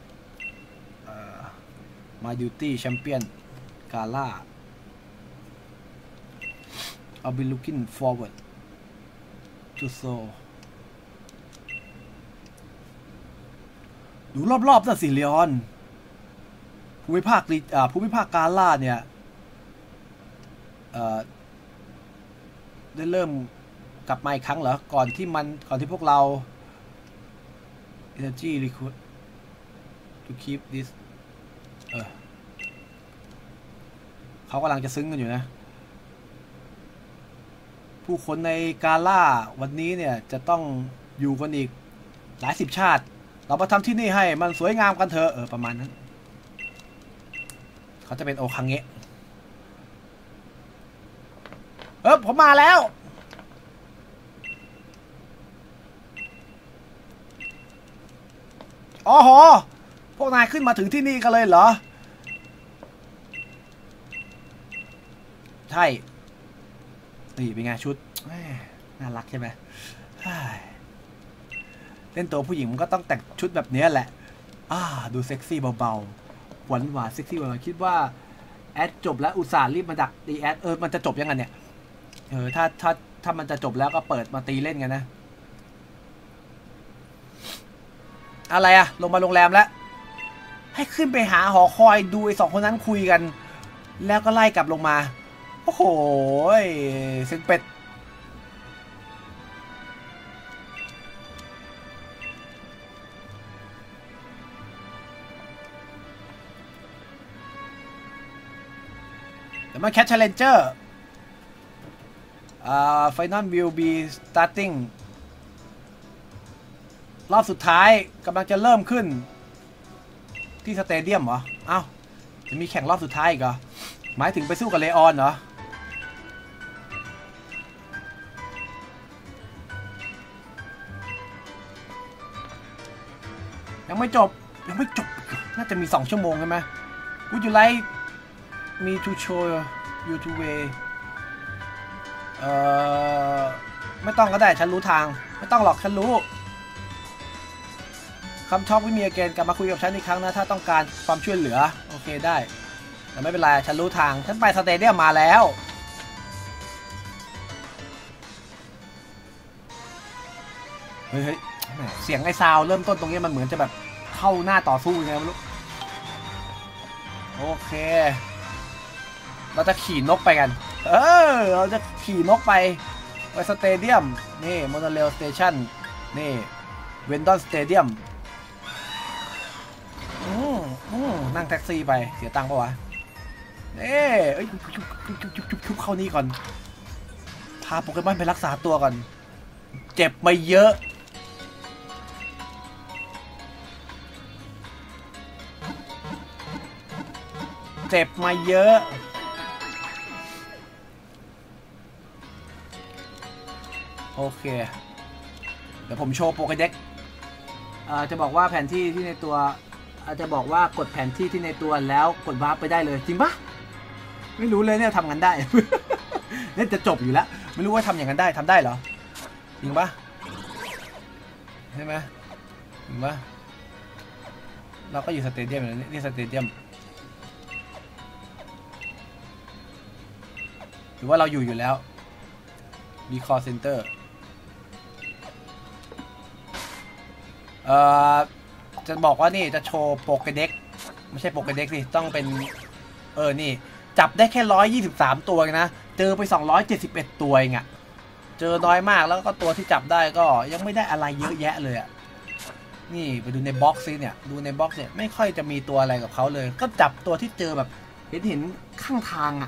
มาดิวตี้แชมเปี้ยนกาล่าI'll be looking forward to so ดูรอบๆนะสิเลออนภูมิภาคกาล่าเนี่ยได้เริ่มกลับมาอีกครั้งเหรอก่อนที่พวกเรา energy record to keep this เขากำลังจะซึ้งกันอยู่นะผู้คนในกาล่าวันนี้เนี่ยจะต้องอยู่กันอีกหลายสิบชาติเรามาทำที่นี่ให้มันสวยงามกันเถอะประมาณนั้นเขาจะเป็นโอคังเงะผมมาแล้วอ๋อโหพวกนายขึ้นมาถึงที่นี่กันเลยเหรอใช่นี่เป็นไงชุดน่ารักใช่ไหมเล่นตัวผู้หญิงมันก็ต้องแต่งชุดแบบนี้แหละดูเซ็กซี่เบาๆหวานเซ็กซี่เบาๆคิดว่าแอดจบแล้วอุตส่าห์รีบมาดักตีแอดมันจะจบยังไงเนี่ยถ้ามันจะจบแล้วก็เปิดมาตีเล่นกันนะอะไรอะลงมาโรงแรมแล้วให้ขึ้นไปหาหอคอยดูไอ้สองคนนั้นคุยกันแล้วก็ไล่กลับลงมาโอ้โหเซ็งเป็ดแต่มาแคท Challenger Final will be starting รอบสุดท้ายกำลังจะเริ่มขึ้นที่สเตเดียมเหรอจะมีแข่งรอบสุดท้ายอีกเหรอหมายถึงไปสู้กับเลออนเหรอยังไม่จบน่าจะมี2 ชั่วโมงใช่ไหม Would you like me to show you to way ไม่ต้องก็ได้ฉันรู้ทางไม่ต้องหรอกฉันรู้คำช็อกวิมีเกนกลับมาคุยกับฉันอีกครั้งนะถ้าต้องการความช่วยเหลือโอเคได้แต่ไม่เป็นไรฉันรู้ทางฉันไปสเตเดียมมาแล้วเฮ้ยเสียงไอ้ซาวเริ่มต้นตรงนี้มันเหมือนจะแบบเข้าหน้าต่อสู้ยังไงไม่รู้โอเคเราจะขี่นกไปกันเราจะขี่นกไปสเตเดียมนี่โมโนเรลสเตชันนี่เวนดอนสเตเดียมนั่งแท็กซี่ไปเสียตังค์ปะวะชุบเข้านี่ก่อนพาโปเกมอนไปรักษาตัวก่อนเจ็บมาเยอะโอเคเดี๋ยวผมโชว์โปเกเด็กจะบอกว่าแผนที่ที่ในตัวจะบอกว่ากดแผนที่ที่ในตัวแล้วกดวาร์ปไปได้เลยจริงปะไม่รู้เลยเนี่ยทำกันได้ เนี่ยจะจบอยู่แล้วไม่รู้ว่าทำอย่างนั้นได้ทำได้เหรอจริงปะใช่ไหมจริงปะเราก็อยู่สเตเดียมอยู่นี่สเตเดียมหรือว่าเราอยู่แล้วมีคอเซ็นเตอร์จะบอกว่านี่จะโชว์โปเกเด็กไม่ใช่โปเกเด็กสิต้องเป็นนี่จับได้แค่123ตัวนะเจอไป271ตัวเองอะเจอน้อยมากแล้วก็ตัวที่จับได้ก็ยังไม่ได้อะไรเยอะแยะเลยอะนี่ไปดูในบ็อกซ์ซิเนี่ยดูในบ็อกซ์เนี่ยไม่ค่อยจะมีตัวอะไรกับเขาเลยก็จับตัวที่เจอแบบเห็นข้างทางอะ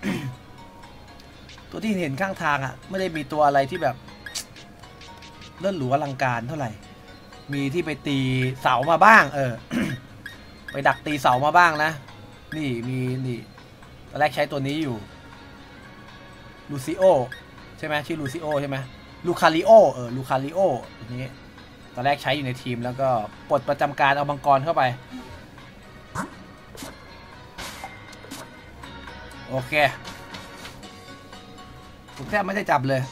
ตัวที่เห็นข้างทางอะไม่ได้มีตัวอะไรที่แบบเลิศหรูอลังการเท่าไหร่มีที่ไปตีเสามาบ้างไปดักตีเสามาบ้างนะนี่มีนี่ตอนแรกใช้ตัวนี้อยู่ลูซิโอใช่ไหมชื่อลูซิโอใช่ไหมลูคาริโอลูคาริโอตัวนี้ตอนแรกใช้อยู่ในทีมแล้วก็ปลดประจำการเอามังกรเข้าไปโอเคผมแทบไม่ได้จับเลย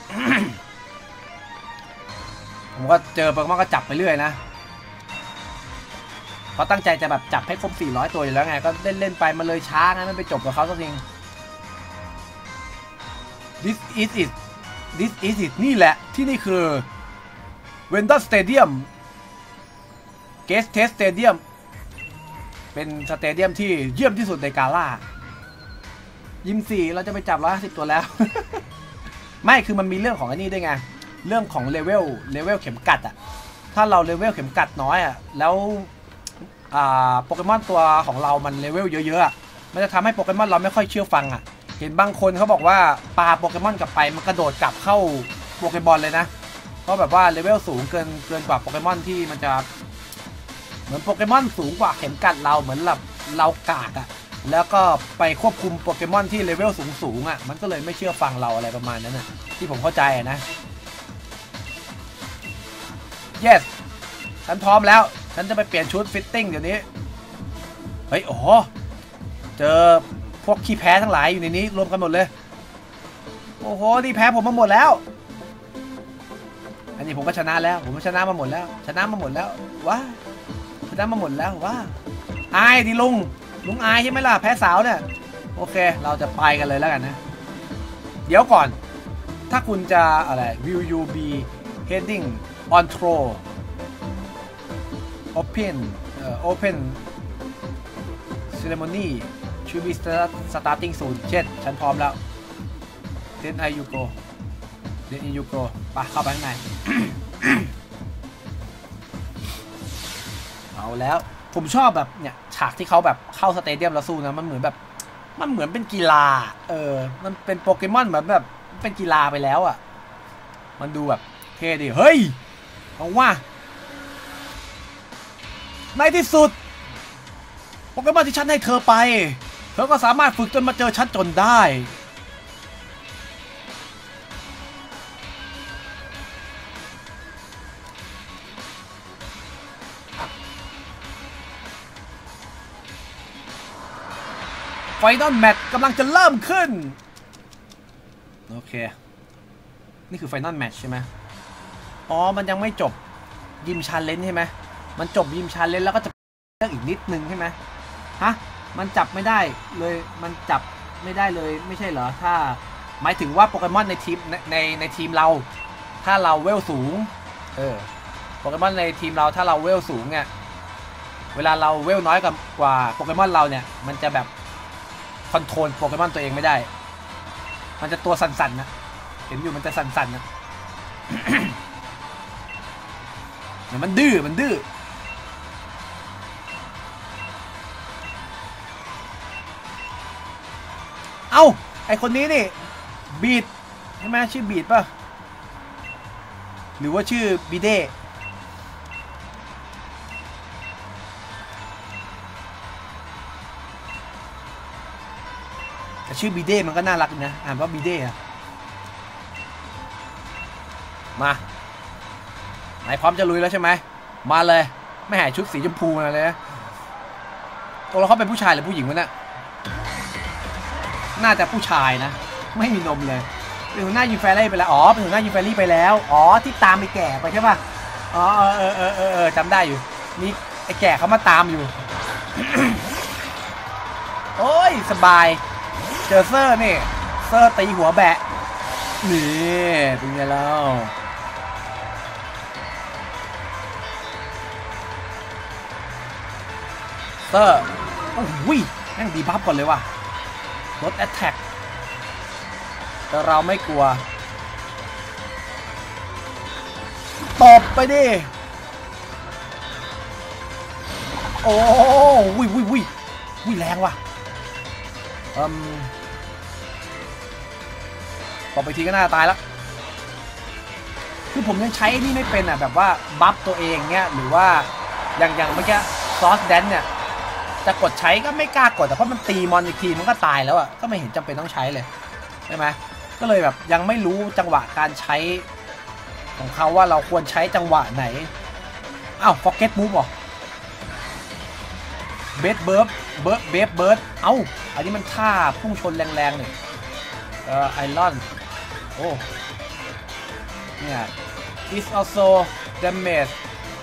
ผมก็เจอโปเกมอนก็จับไปเรื่อยนะเขาตั้งใจจะแบบจับให้ครบ400ตัวอยู่แล้วไงก็เล่นไปมาเลยช้าไงไม่ไปจบกับเขาสักที This is it นี่แหละที่นี่คือ Vendor Stadium Guest Test Stadium เป็นสเตเดียมที่เยี่ยมที่สุดในกาล่ายิม4เราจะไปจับ150ตัวแล้ว ไม่คือมันมีเรื่องของอันนี้ด้วยไงเรื่องของเลเวลเข็มกัดอะถ้าเราเลเวลเข็มกัดน้อยอะแล้วโปเกมอนตัวของเรามันเลเวลเยอะๆมันจะทำให้โปเกมอนเราไม่ค่อยเชื่อฟังอะเห็นบางคนเขาบอกว่าปาโปเกมอนกลับไปมันกระโดดกลับเข้าโปเกมอนเลยนะเพราะแบบว่าเลเวลสูงเกินกว่าโปเกมอนที่มันจะเหมือนโปเกมอนสูงกว่าเข็มกัดเราเหมือนแบบเรากากอะแล้วก็ไปควบคุมโปเกมอนที่เลเวลสูงอะมันก็เลยไม่เชื่อฟังเราอะไรประมาณนั้นนะที่ผมเข้าใจนะ yes ฉันพร้อมแล้วฉันจะไปเปลี่ยนชุดฟิตติ้งเดี๋ยวนี้เฮ้ยโอ้โหเจอพวกขี้แพ้ทั้งหลายอยู่ในนี้รวมกันหมดเลยโอ้โหนี่แพ้ผมมาหมดแล้วอันนี้ผมก็ชนะแล้วผมชนะมาหมดแล้วชนะมาหมดแล้วว้าชนะมาหมดแล้วว้าอายดิลุงอายใช่ไหมล่ะแพ้สาวเนี่ยโอเคเราจะไปกันเลยแล้วกันนะเดี๋ยวก่อนถ้าคุณจะอะไร will you be heading on throw open ceremony should be starting soon เช่นฉันพร้อมแล้ว then you go ไปเข้าไปข้างใน เอาแล้วผมชอบแบบเนี่ยฉากที่เขาแบบเข้าสเตเดียมแล้วสู้นะมันเหมือนเป็นกีฬามันเป็นโปเกมอนเหมือนแบบเป็นกีฬาไปแล้วอ่ะมันดูแบบเท่ดิเฮ้ยเอาว่าในที่สุดโปเกมอนที่ฉันให้เธอไปเธอก็สามารถฝึกจนมาเจอฉันจนได้ไฟนอลแมตช์กำลังจะเริ่มขึ้นโอเคนี่คือไฟนอลแมตช์ใช่ไหมอ๋อมันยังไม่จบยิมชาเลนจ์ใช่ไหมมันจบยิมชาเลนจ์แล้วก็จะเลือกอีกนิดนึงใช่ไหมฮะมันจับไม่ได้เลยมันจับไม่ได้เลยไม่ใช่เหรอถ้าหมายถึงว่าโปเกมอนในทีมในทีมเราถ้าเราเวลสูงโปเกมอนในทีมเราถ้าเราเวลสูงเนี่ยเวลาเราเวลน้อยกว่าโปเกมอนเราเนี่ยมันจะแบบคอนโทรลโปเกมอนตัวเองไม่ได้มันจะตัวสั่นๆนะเห็นอยู่มันจะสั่นๆนะ เดี๋ยวมันดื้อเอ้าไอคนนี้นี่บีดใช่ไหมชื่อบีดป่ะหรือว่าชื่อบีเด้แต่ชื่อบีเด้มันก็น่ารักนะอ่านว่าบีเด้อะมาไหนพร้อมจะลุยแล้วใช่ไหมมาเลยไม่หายชุดสีชมพูมาเลยตัวเราเขาเป็นผู้ชายหรือผู้หญิงวะเนี่ยน่าจะผู้ชายนะไม่มีนมเลยเป็นหัวหน้ายิงแฟรี่ไปแล้วอ๋อเป็นหัวหน้ายิงแฟรี่ไปแล้วอ๋อที่ตามไอ้แก่ไปใช่ป่ะอ๋อจำได้อยู่นี่ไอ้แก่เขามาตามอยู่ โอ้ยสบายเจอเซอร์นี่เซอร์ตีหัวแบะนี่เป็นไงแล้วเซอร์โอ้ยแม่งดีบัฟก่อนเลยว่ะลดแอตแทกแต่เราไม่กลัวตบไปดิโอ้วิแรงว่ะตบไปทีก็น่าตายแล้วคือผมยังใช้นี่ไม่เป็นอ่ะแบบว่าบัฟตัวเองเนี้ยหรือว่าอย่างเมื่อกี้ซอสแดนเนี่ยจะกดใช้ก็ไม่กล้ากดแต่เพราะมันตีมอนอีกทีมันก็ตายแล้วอ่ะก็ไม่เห็นจำเป็นต้องใช้เลยใช่ไหมก็เลยแบบยังไม่รู้จังหวะการใช้ของเขาว่าเราควรใช้จังหวะไหนอ้าว forget move หรอเบสเบิร์ดเอ้าอันนี้มันท่าพุ่งชนแรงๆเนี่ยไอรอนโอ้เนี่ย is also damage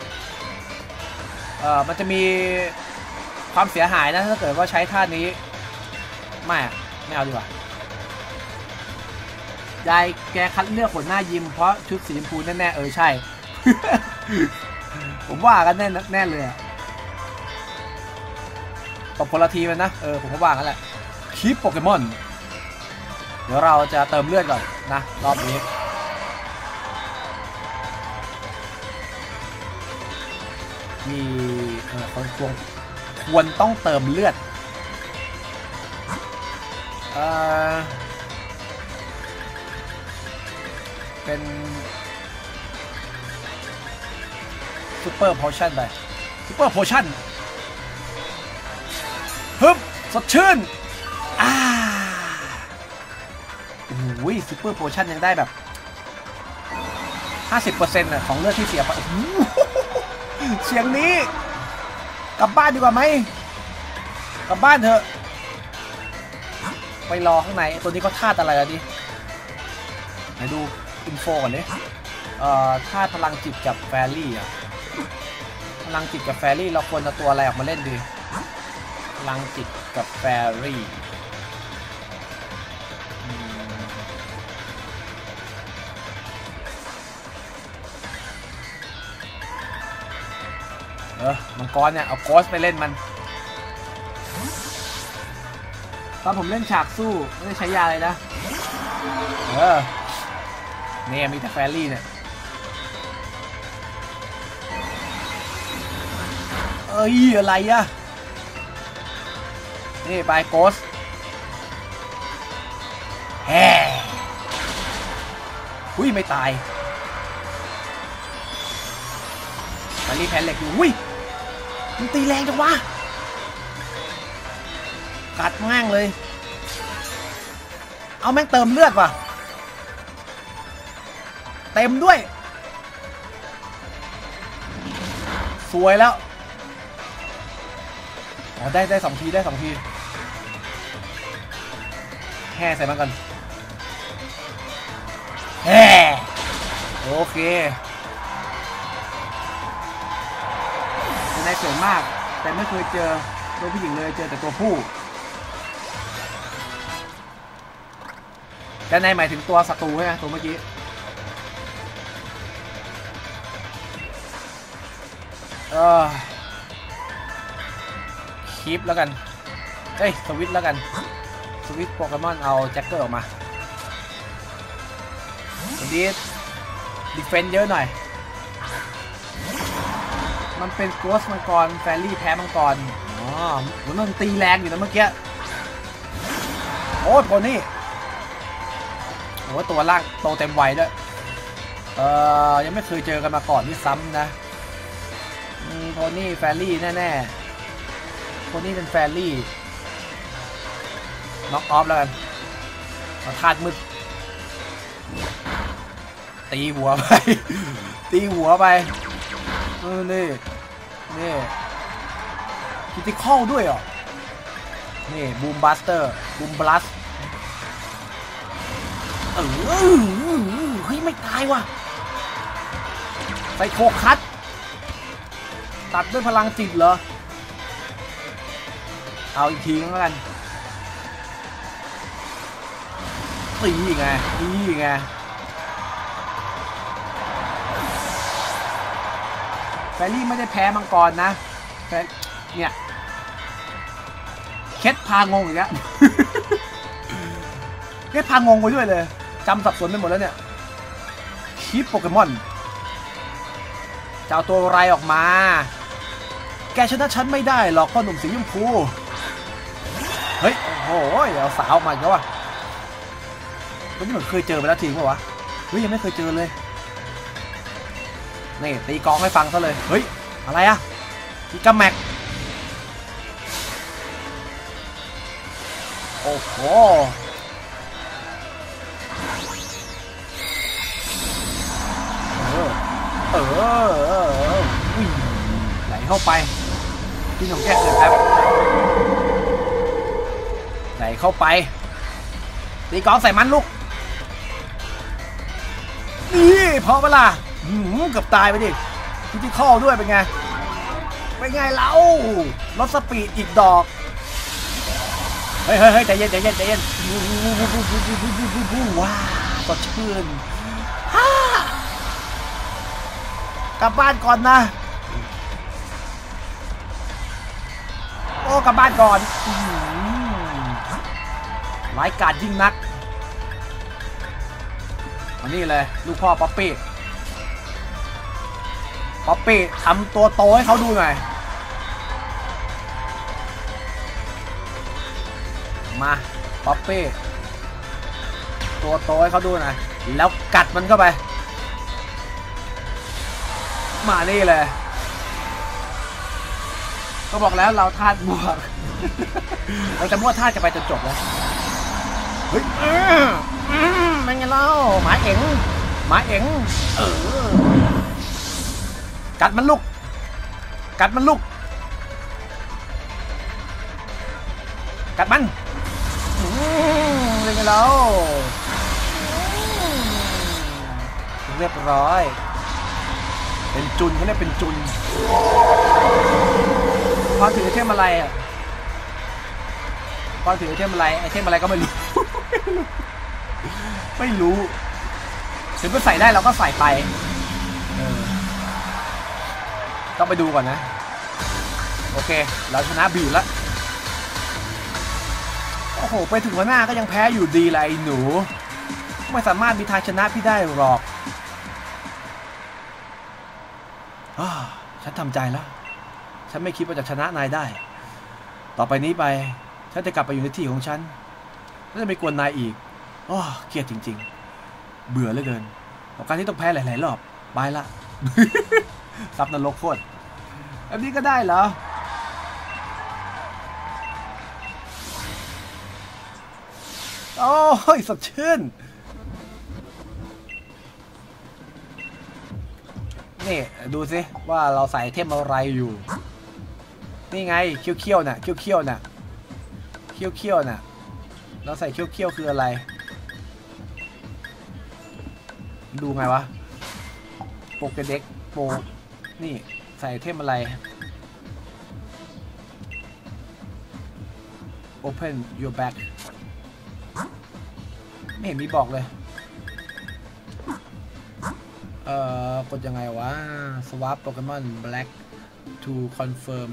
มันจะมีความเสียหายนะถ้าเกิดว่าใช้ท่านี้ไม่เอาดีกว่ายายแกคัดเลือกหัวหน้ายิมเพราะชุดสีชมพูแน่ๆใช่ ผมว่ากันแน่เลยตบคนละทีมันนะผมก็ว่ากันแหละคลิปโปเกมอนเดี๋ยวเราจะเติมเลือดก่อนนะรอบนี้มีควรต้องเติมเลือดเป็นซูเปอร์โพชั่นไปซูเปอร์โพชั่นฮึบสดชื่นโอ้ยซูเปอร์โพชั่นยังได้แบบ 50% น่ะของเลือดที่เสียไปเสียงนี้กลับบ้านดีกว่าไหมกลับบ้านเถอะไปรอข้างในตัวนี้เขาธาตุอะไรอ่ะดิไหนดูอินโฟก่อนดิธาตุพลังจิตกับแฟรี่อ่ะพลังจิตกับแฟรี่เราควรจะตัวอะไรออกมาเล่นดีพลังจิตกับแฟรี่มังกรเนี่ยเอาโกสไปเล่นมันตอนผมเล่นฉากสู้ไม่ได้ใช้ยาเลยนะเนี่ยมีแต่แฟรี่เนี่ยอะไรอะนี่ไปโกสแฮ่อุ้ยไม่ตายแฟรี่แพนเหล็กอยู่อุ้ยมันตีแรงจังวะกัดแม่งเลยเอาแม่งเติมเลือดว่ะเต็มด้วยสวยแล้วได้2 ทีได้2 ทีแห่ใส่มันกันแห่โอเคในส่วนมากแต่ไม่เคยเจอตัวผู้หญิงเลยเจอแต่ตัวผู้แต่ในหมายถึงตัวศัตรูใช่ไหมตัวเมื่อกี้คลิปแล้วกันสวิตแล้วกันสวิตโปเกมอนเอาแจ็คเกอร์ออกมาดีเฟนส์เยอะหน่อยมันเป็นโกสมังกรแฟรี่แพ้มังกรมันตีแรงอยู่นะเมื่อกี้โอ้โทนี่โอ้ตัวล่างโตเต็มวัยด้วยยังไม่เคยเจอกันมาก่อนนี่ซ้ำนะโทนี่แฟรี่แน่ๆโทนี่เป็นแฟรี่น็อกออฟแล้วกันเอาธาตุมืดตีหัวไปนี่คิติคอลด้วยเหรอนี่บูมบัสเตอร์บูมบลัสเฮ้ยไม่ตายว่ะไซโคคัทตัดด้วยพลังจิตเหรอเอาอีกทีแล้วกันนี่ไงแฟรี่ไม่ได้แพ้มังกรนะเนี่ยเคสพางงอีกแล้ว เคสพางงไปด้วยเลยจำสับสนไปหมดแล้วเนี่ยคีปโปเกมอนจะเอาตัวอะไรออกมาแกชนะฉันไม่ได้หรอกพ่อหนุ่มสีชมพูเฮ้ยโอ้โหเดี๋ยวสาวออกมาอีกแล้ววะวันนี้เหมือนเคยเจอไปแล้วทีป่ะวะเฮ้ยยังไม่เคยเจอเลยนี่ตีกองให้ฟังซะเลยเฮ้ยอะไรอะอีกาแม็กโอ้โหไหลเข้าไปพี่หนุ่มแก้เกิดครับไหลเข้าไปตีกองใส่มันลูกนี่พอเวลาเกือบตายไปดิพิธีข้อด้วยเป็นไงเล่าลดสปีดอีกดอกเฮ้ยใจเย็นว้าสดชื่นกลับบ้านก่อนนะโอ้กลับบ้านก่อนร้ายกาจยิ่งนักมานี่เลยลูกพ่อป๊อปปี้ทำตัวโตให้เขาดูหน่อยมาป๊อปปี้ตัวโตให้เขาดูหน่อยแล้วกัดมันเข้าไปมานี่เลยก็บอกแล้วเราธาตุบวก เราจะมั่วธาตุกันไปจนจบแล้วเฮ้ยมันไงเล่าหมาเอ็งกัดมันลูกกัดมันเป็นไงเล่าเรียบร้อยเป็นจุนเขาเรียกเป็นจุนพอถือไอเทมอะไรอ่ะพอถือไอเทมอะไรก็ไม่รู้ ถึงจะใส่ได้เราก็ใส่ไปต้องไปดูก่อนนะโอเคเราชนะบีแล้วโอ้โหไปถึงหัวหน้าก็ยังแพ้อยู่ดีเลยหนูไม่สามารถมีทางชนะพี่ได้หรอกฉันทำใจแล้วฉันไม่คิดว่าจะชนะนายได้ต่อไปนี้ไปฉันจะกลับไปอยู่ในที่ของฉันจะไม่กวนนายอีกเครียดจริงๆเบื่อเหลือเกินกับการที่ต้องแพ้หลายๆรอบบายละ ซับนรกโคตรแบบนี้ก็ได้เหรอโอ้ยสดชื่นนี่ดูสิว่าเราใส่เทมอะไรอยู่นี่ไงเคี้ยวๆน่ะเคี้ยวๆน่ะเราใส่เคี้ยวคืออะไรดูไงวะโปเกเด็กโปนี่ใส่เทมอะไร Open your bag ไม่เห็นมีบอกเลยกดยังไงวะ swap Pokemon Black to confirm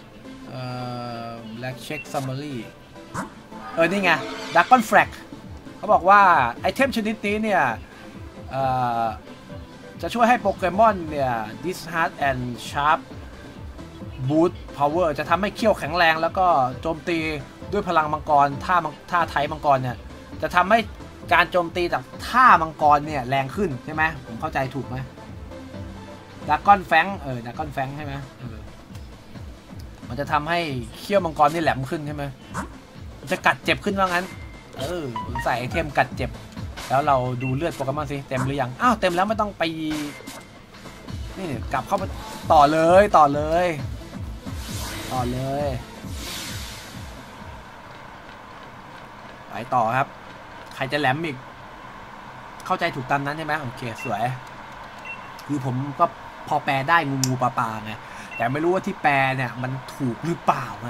Black check summary นี่ไง Dragon Flag เขาบอกว่าไอเทมชนิดนี้เนี่ยจะช่วยให้โปเกมอนเนี่ย Discharge and Sharp Boost Power จะทำให้เขี้ยวแข็งแรงแล้วก็โจมตีด้วยพลังมังกรท่าไทยมังกรเนี่ยจะทำให้การโจมตีจากท่ามังกรเนี่ยแรงขึ้นใช่ไหมผมเข้าใจถูกไหมดราก้อนแฟงดราก้อนแฟงใช่ไหมมันจะทำให้เขี้ยวมังกรนี่แหลมขึ้นใช่ไหมมันจะกัดเจ็บขึ้นว่างั้นใส่ไอเทมกัดเจ็บแล้วเราดูเลือดโปเกมอนสิเต็มหรือยังอ้าวเต็มแล้วไม่ต้องไปนี่กลับเข้ามาต่อเลยไปต่อครับใครจะแหลมอีกเข้าใจถูกตามนั้นใช่ไหมโอเคสวยคือผมก็พอแปลได้งูปลาไงแต่ไม่รู้ว่าที่แปลเนี่ยมันถูกหรือเปล่าไง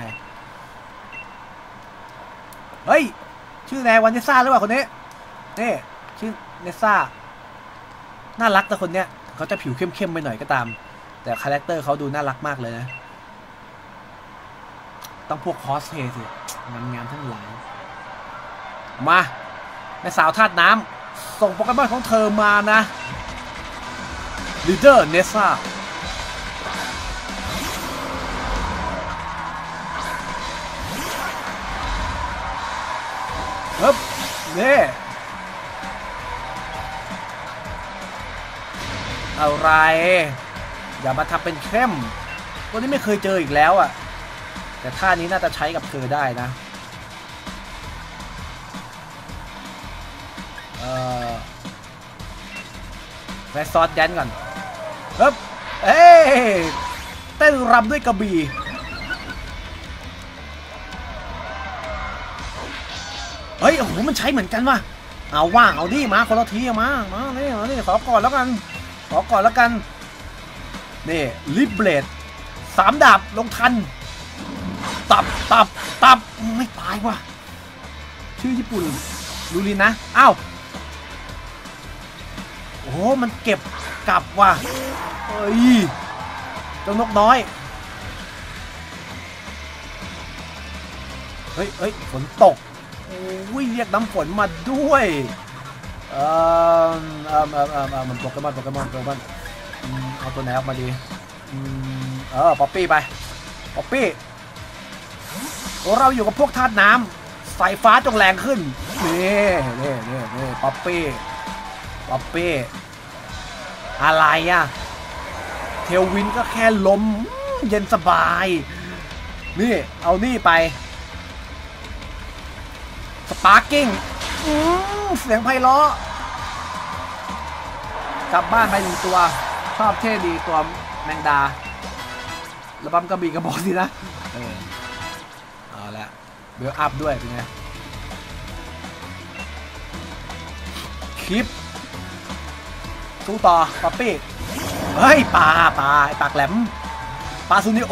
เฮ้ยชื่อแนวันเนซ่าหรือเปล่าคนนี้นี่ชื่อเนซ่าน่ารักแต่คนเนี้ยเขาจะผิวเข้มๆไปหน่อยก็ตามแต่คาแรคเตอร์เขาดูน่ารักมากเลยนะต้องพวกคอสเพลย์สิงามทั้งหลายมาแม่สาวธาตุน้ำส่งโปเกมอนของเธอมานะลีดเดอร์เนซ่าเฮ้ยนี่อะไรอย่ามาทำเป็นเข้มตัวนี้ไม่เคยเจออีกแล้วอ่ะแต่ท่านี้น่าจะใช้กับเธอได้นะแวะซอสแดนก่อนเฮ้ยเอ้เต้นรำด้วยกระบี่เฮ้ยโอ้โหมันใช้เหมือนกันว่ะเอาว่าเอาดิมาคนละทีมานี่ขอก่อนแล้วกันนี่ลิบเบลด3 ดาบลงทันตับไม่ตายว่ะชื่อญี่ปุ่นดูลินนะอ้าวโอ้มันเก็บกลับว่ะเฮ้ยเจ้านกน้อยเฮ้ยฝนตกโอ้ยเรียกน้ำฝนมาด้วยมันโปเกมอนเอาตัวไหนออกมาดีป๊อปปี้ไปป๊อปปี้เราอยู่กับพวกธาตุน้ำสายฟ้าจงแรงขึ้นนี่ป๊อปปี้อะไรอ่ะเทลวินก็แค่ลมเย็นสบายนี่เอานี่ไปสปาร์กิ้งเสียงไพเราะกลับบ้านไป1 ตัวชอบเท่ดีตัวแมงดาระบำกระบี่กระบอกสินะเอาละเบลอัพด้วยเป็นไงคลิปสู้ต่อป๊อปปี้เฮ้ยปลาไอปากแหลมปลาซูนิโอ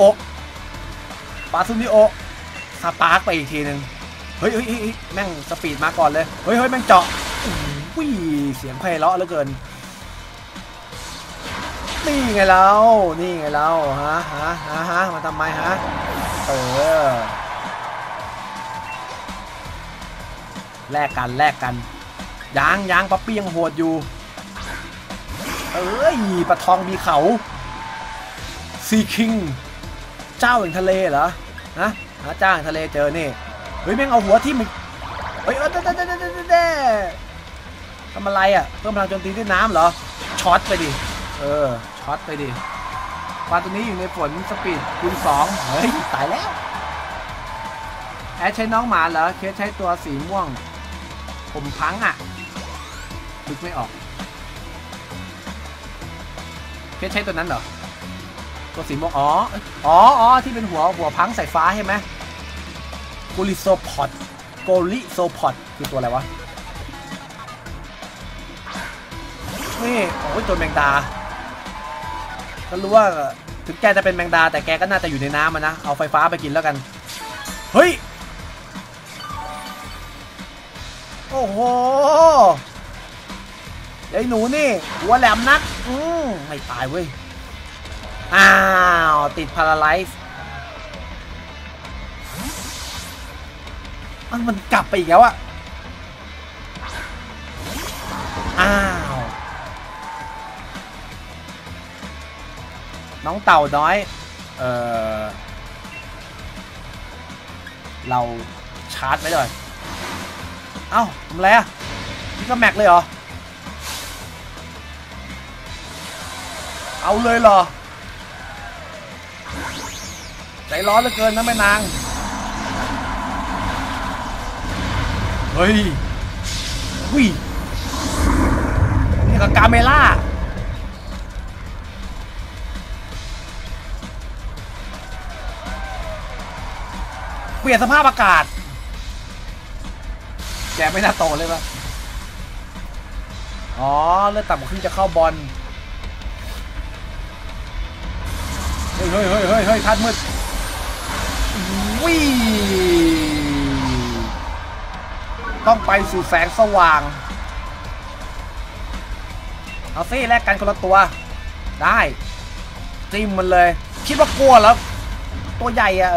สปาร์กไปอีกทีหนึ่งเฮ้ยแม่งสปีดมาก่อนเลยเฮ้ยแม่งเจาะวิ่งเสียงไพเราะเหลือเกินนี่ไงเราฮะมาทำไมฮะแลกกันยังป๊อปปี้ยังโหดอยู่ปลาทองมีเขาซีคิงเจ้าแห่งทะเลเหรอฮะเจ้าแห่งทะเลเจอนี่เฮ้ยแม่งเอาหัวที่มันเฮ้ยทำอะไรอ่ะเพิ่มพลังโจมตีด้วยน้ำเหรอช็อตไปดิช็อตไปดิปลาตัวนี้อยู่ในฝนสปีดคูณ 2เฮ้ยตายแล้วแอดใช้น้องหมาเหรอเคสใช้ตัวสีม่วงผมพังอ่ะดึกไม่ออกเคสใช้ตัวนั้นเหรอตัวสีม่วงอ๋อที่เป็นหัวพังสายฟ้าใช่ไหมโกลิโซพอดคือตัวอะไรวะนี่โอ้ยตัวแมงดาก็รู้ว่าถึงแกจะเป็นแมงดาแต่แกก็น่าจะอยู่ในน้ำนะเอาไฟฟ้าไปกินแล้วกันเฮ้ยโอ้โหไอ้หนูนี่หัวแหลมนักไม่ตายเว้ยอ้าวติดพาราไลซ์มันกลับไปอีกแล้วอะอ้าวน้องเต่าน้อยเราชาร์จไว้เลยเอ้าทำไรอะนี่ก็แม็กเลยเหรอเอาเลยเหรอใจร้อนเหลือเกินนะแม่นางเฮ้ยวิ่งนี่กับกาเมล่าเปลี่ยนสภาพอากาศแกไม่น่าโตเลยปะอ๋อเลือดต่ำกว่าครึ่งจะเข้าบอลเฮ้ยทัดมืดวิ่ต้องไปสู่แสงสว่างเอาซิแลกกันคนละตัวได้จิ้มมันเลยคิดว่ากลัวแล้วตัวใหญ่อะ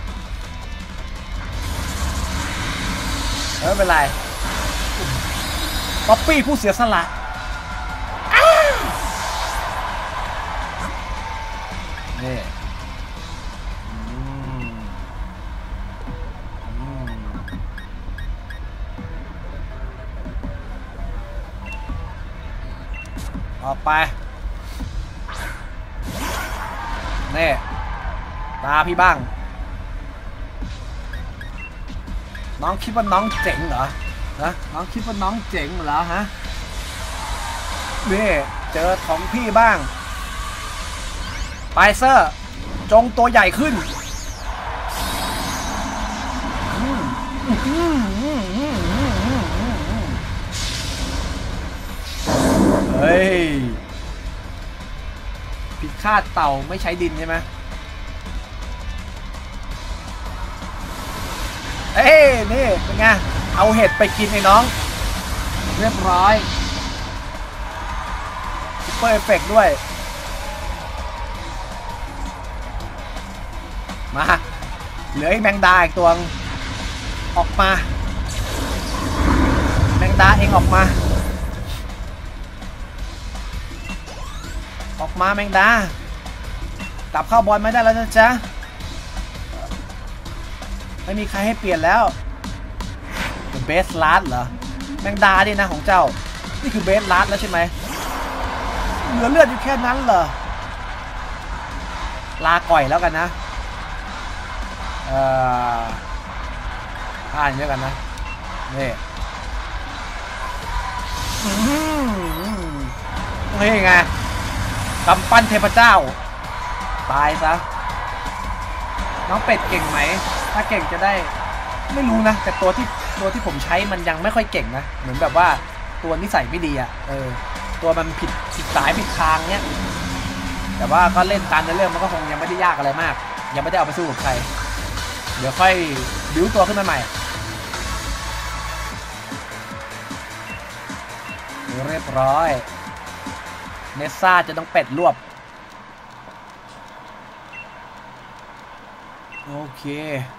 ไม่เป็นไรป๊อปปี้ผู้เสียสละนี่ออกไปนี่ตาพี่บ้างน้องคิดว่าน้องเจ๋งเหรอนะน้องคิดว่าน้องเจ๋งเหรอฮะนี่เจอของพี่บ้างไปเซอร์จงตัวใหญ่ขึ้นเฮ้ยพิฆาตเต่าไม่ใช้ดินใช่ไหมเอ้ยนี่เป็นไงเอาเห็ดไปกินไอ้น้องเรียบร้อยซุปเปอร์เอฟเฟกต์ด้วยมาเหลือไอ้แมงดาอีกตัวออกมาแมงดาเองออกมาแมงดากลับเข้าบอลไม่ได้แล้วนะจ๊ะไม่มีใครให้เปลี่ยนแล้วเป็นเบสลัดเหรอแมงดาดินะของเจ้านี่คือเบสลัดแล้วใช่ไหมเหลือเลือดอยู่แค่นั้นเหรอลาก่อยแล้วกันนะผ่านเยอะกันนะนี่นี่ไงกำปั้นเทพเจ้าตายซะน้องเป็ดเก่งไหมถ้าเก่งจะได้ไม่รู้นะแต่ตัวที่ผมใช้มันยังไม่ค่อยเก่งนะเหมือนแบบว่าตัวนิสัยไม่ดีอ่ะตัวมันผิดสายผิดทางเนี้ยแต่ว่าก็เล่นตามในเรื่องมันก็คงยังไม่ได้ยากอะไรมากยังไม่ได้เอาไปสู้กับใครเดี๋ยวค่อยบิ้วตัวขึ้นมาใหม่เรียบร้อยเนซ่าจะต้องเป็ดรวบโอเค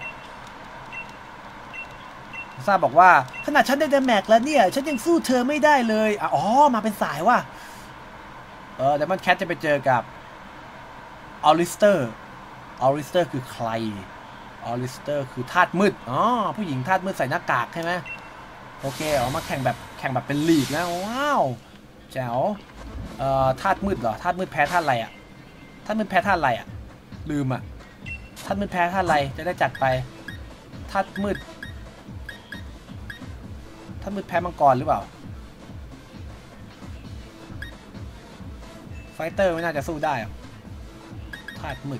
เนซ่าบอกว่าขนาดฉันได้แต่แม็กแล้วเนี่ยฉันยังสู้เธอไม่ได้เลยอ๋อมาเป็นสายว่ะแต่มันแคทจะไปเจอกับออลิสเตอร์คือใครออลิสเตอร์คือธาตุมืดผู้หญิงธาตุมืดใส่หน้ากากใช่ไหมโอเคมาแข่งแบบเป็นลีกนะว้าวแจ๋วธาตุมืดเหรอธาตุมืดแพ้ธาตุอะไรอ่ะธาตุมืดแพ้ธาตุอะไรอ่ะลืมอ่ะธาตุมืดแพ้ธาตุอะไรจะได้จัดไปธาตุมืดแพ้มังกรหรือเปล่าไฟเตอร์ไม่น่าจะสู้ได้ธาตุมืด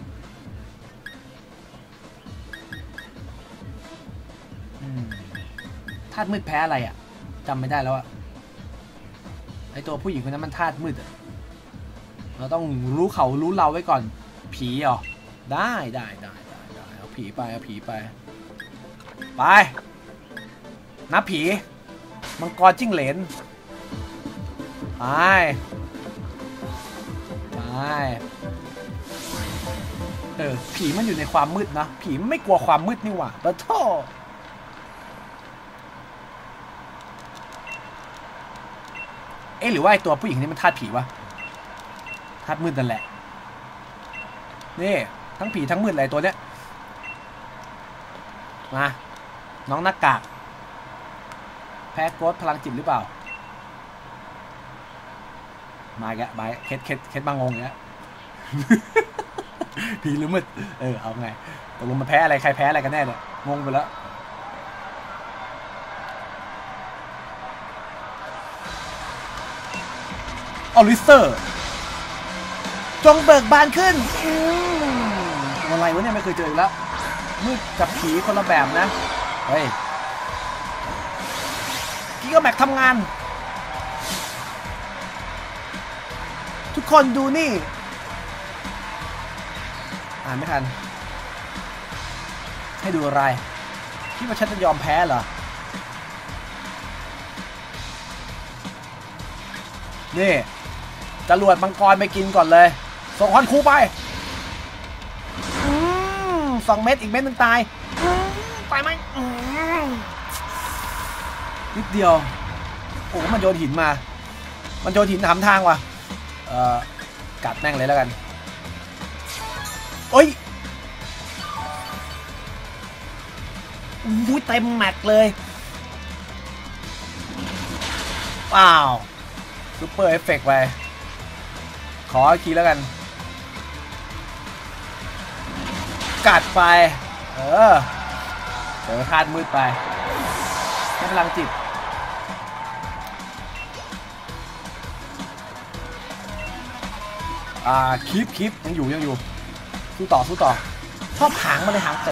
ธาตุมืดแพ้อะไรอ่ะจำไม่ได้แล้วอ่ะไอตัวผู้หญิงคนนั้นมันธาตุมืดอ่ะเราต้องรู้เขารู้เราไว้ก่อนผีเหรอได้เอาผีไปนับผีมังกรจิ้งเหลนไปผีมันอยู่ในความมืดนะผีมันไม่กลัวความมืดนี่หว่าปะโธ่หรือว่าไอตัวผู้หญิงนี่มันธาตุผีวะธาตุมืดนั่นแหละนี่ทั้งผีทั้งมืดอะไรตัวเนี้ยมาน้องหน้ากากแพ้โกดพลังจิตหรือเปล่ามาแกไปเคสบางงเงี้ย ผีหรือมืดเอาไงตกลงมาแพ้อะไรใครแพ้อะไรกันแน่เนี่ยงงไปแล้วออลิสเตอร์จงเบิกบานขึ้นอะไรวะเนี่ยไม่เคยเจออีกแล้วมืดกับผีคนละแบบนะเฮ้ยกิกาแม็กทำงานทุกคนดูนี่อ่านไม่ทันให้ดูอะไรคิดว่าฉันจะยอมแพ้เหรอนี่จรวดมังกรไปกินก่อนเลยส่งฮอนคูไป2 เม็ดอีกเม็ดนึงตายไปไหมนิดเดียวโอ้มันโยนหินมามันโยนหินถามทางว่ะกัดแม่งเลยแล้วกันโอ้ยเต็มแม็กเลยว้าวซูเปอร์เอฟเฟกต์ไปขออีกทีแล้วกันกัดไปเจอธาตุมืดไปใช้พลังจิตคลิปยังอยู่สู้ต่อชอบหางมาเลยหาง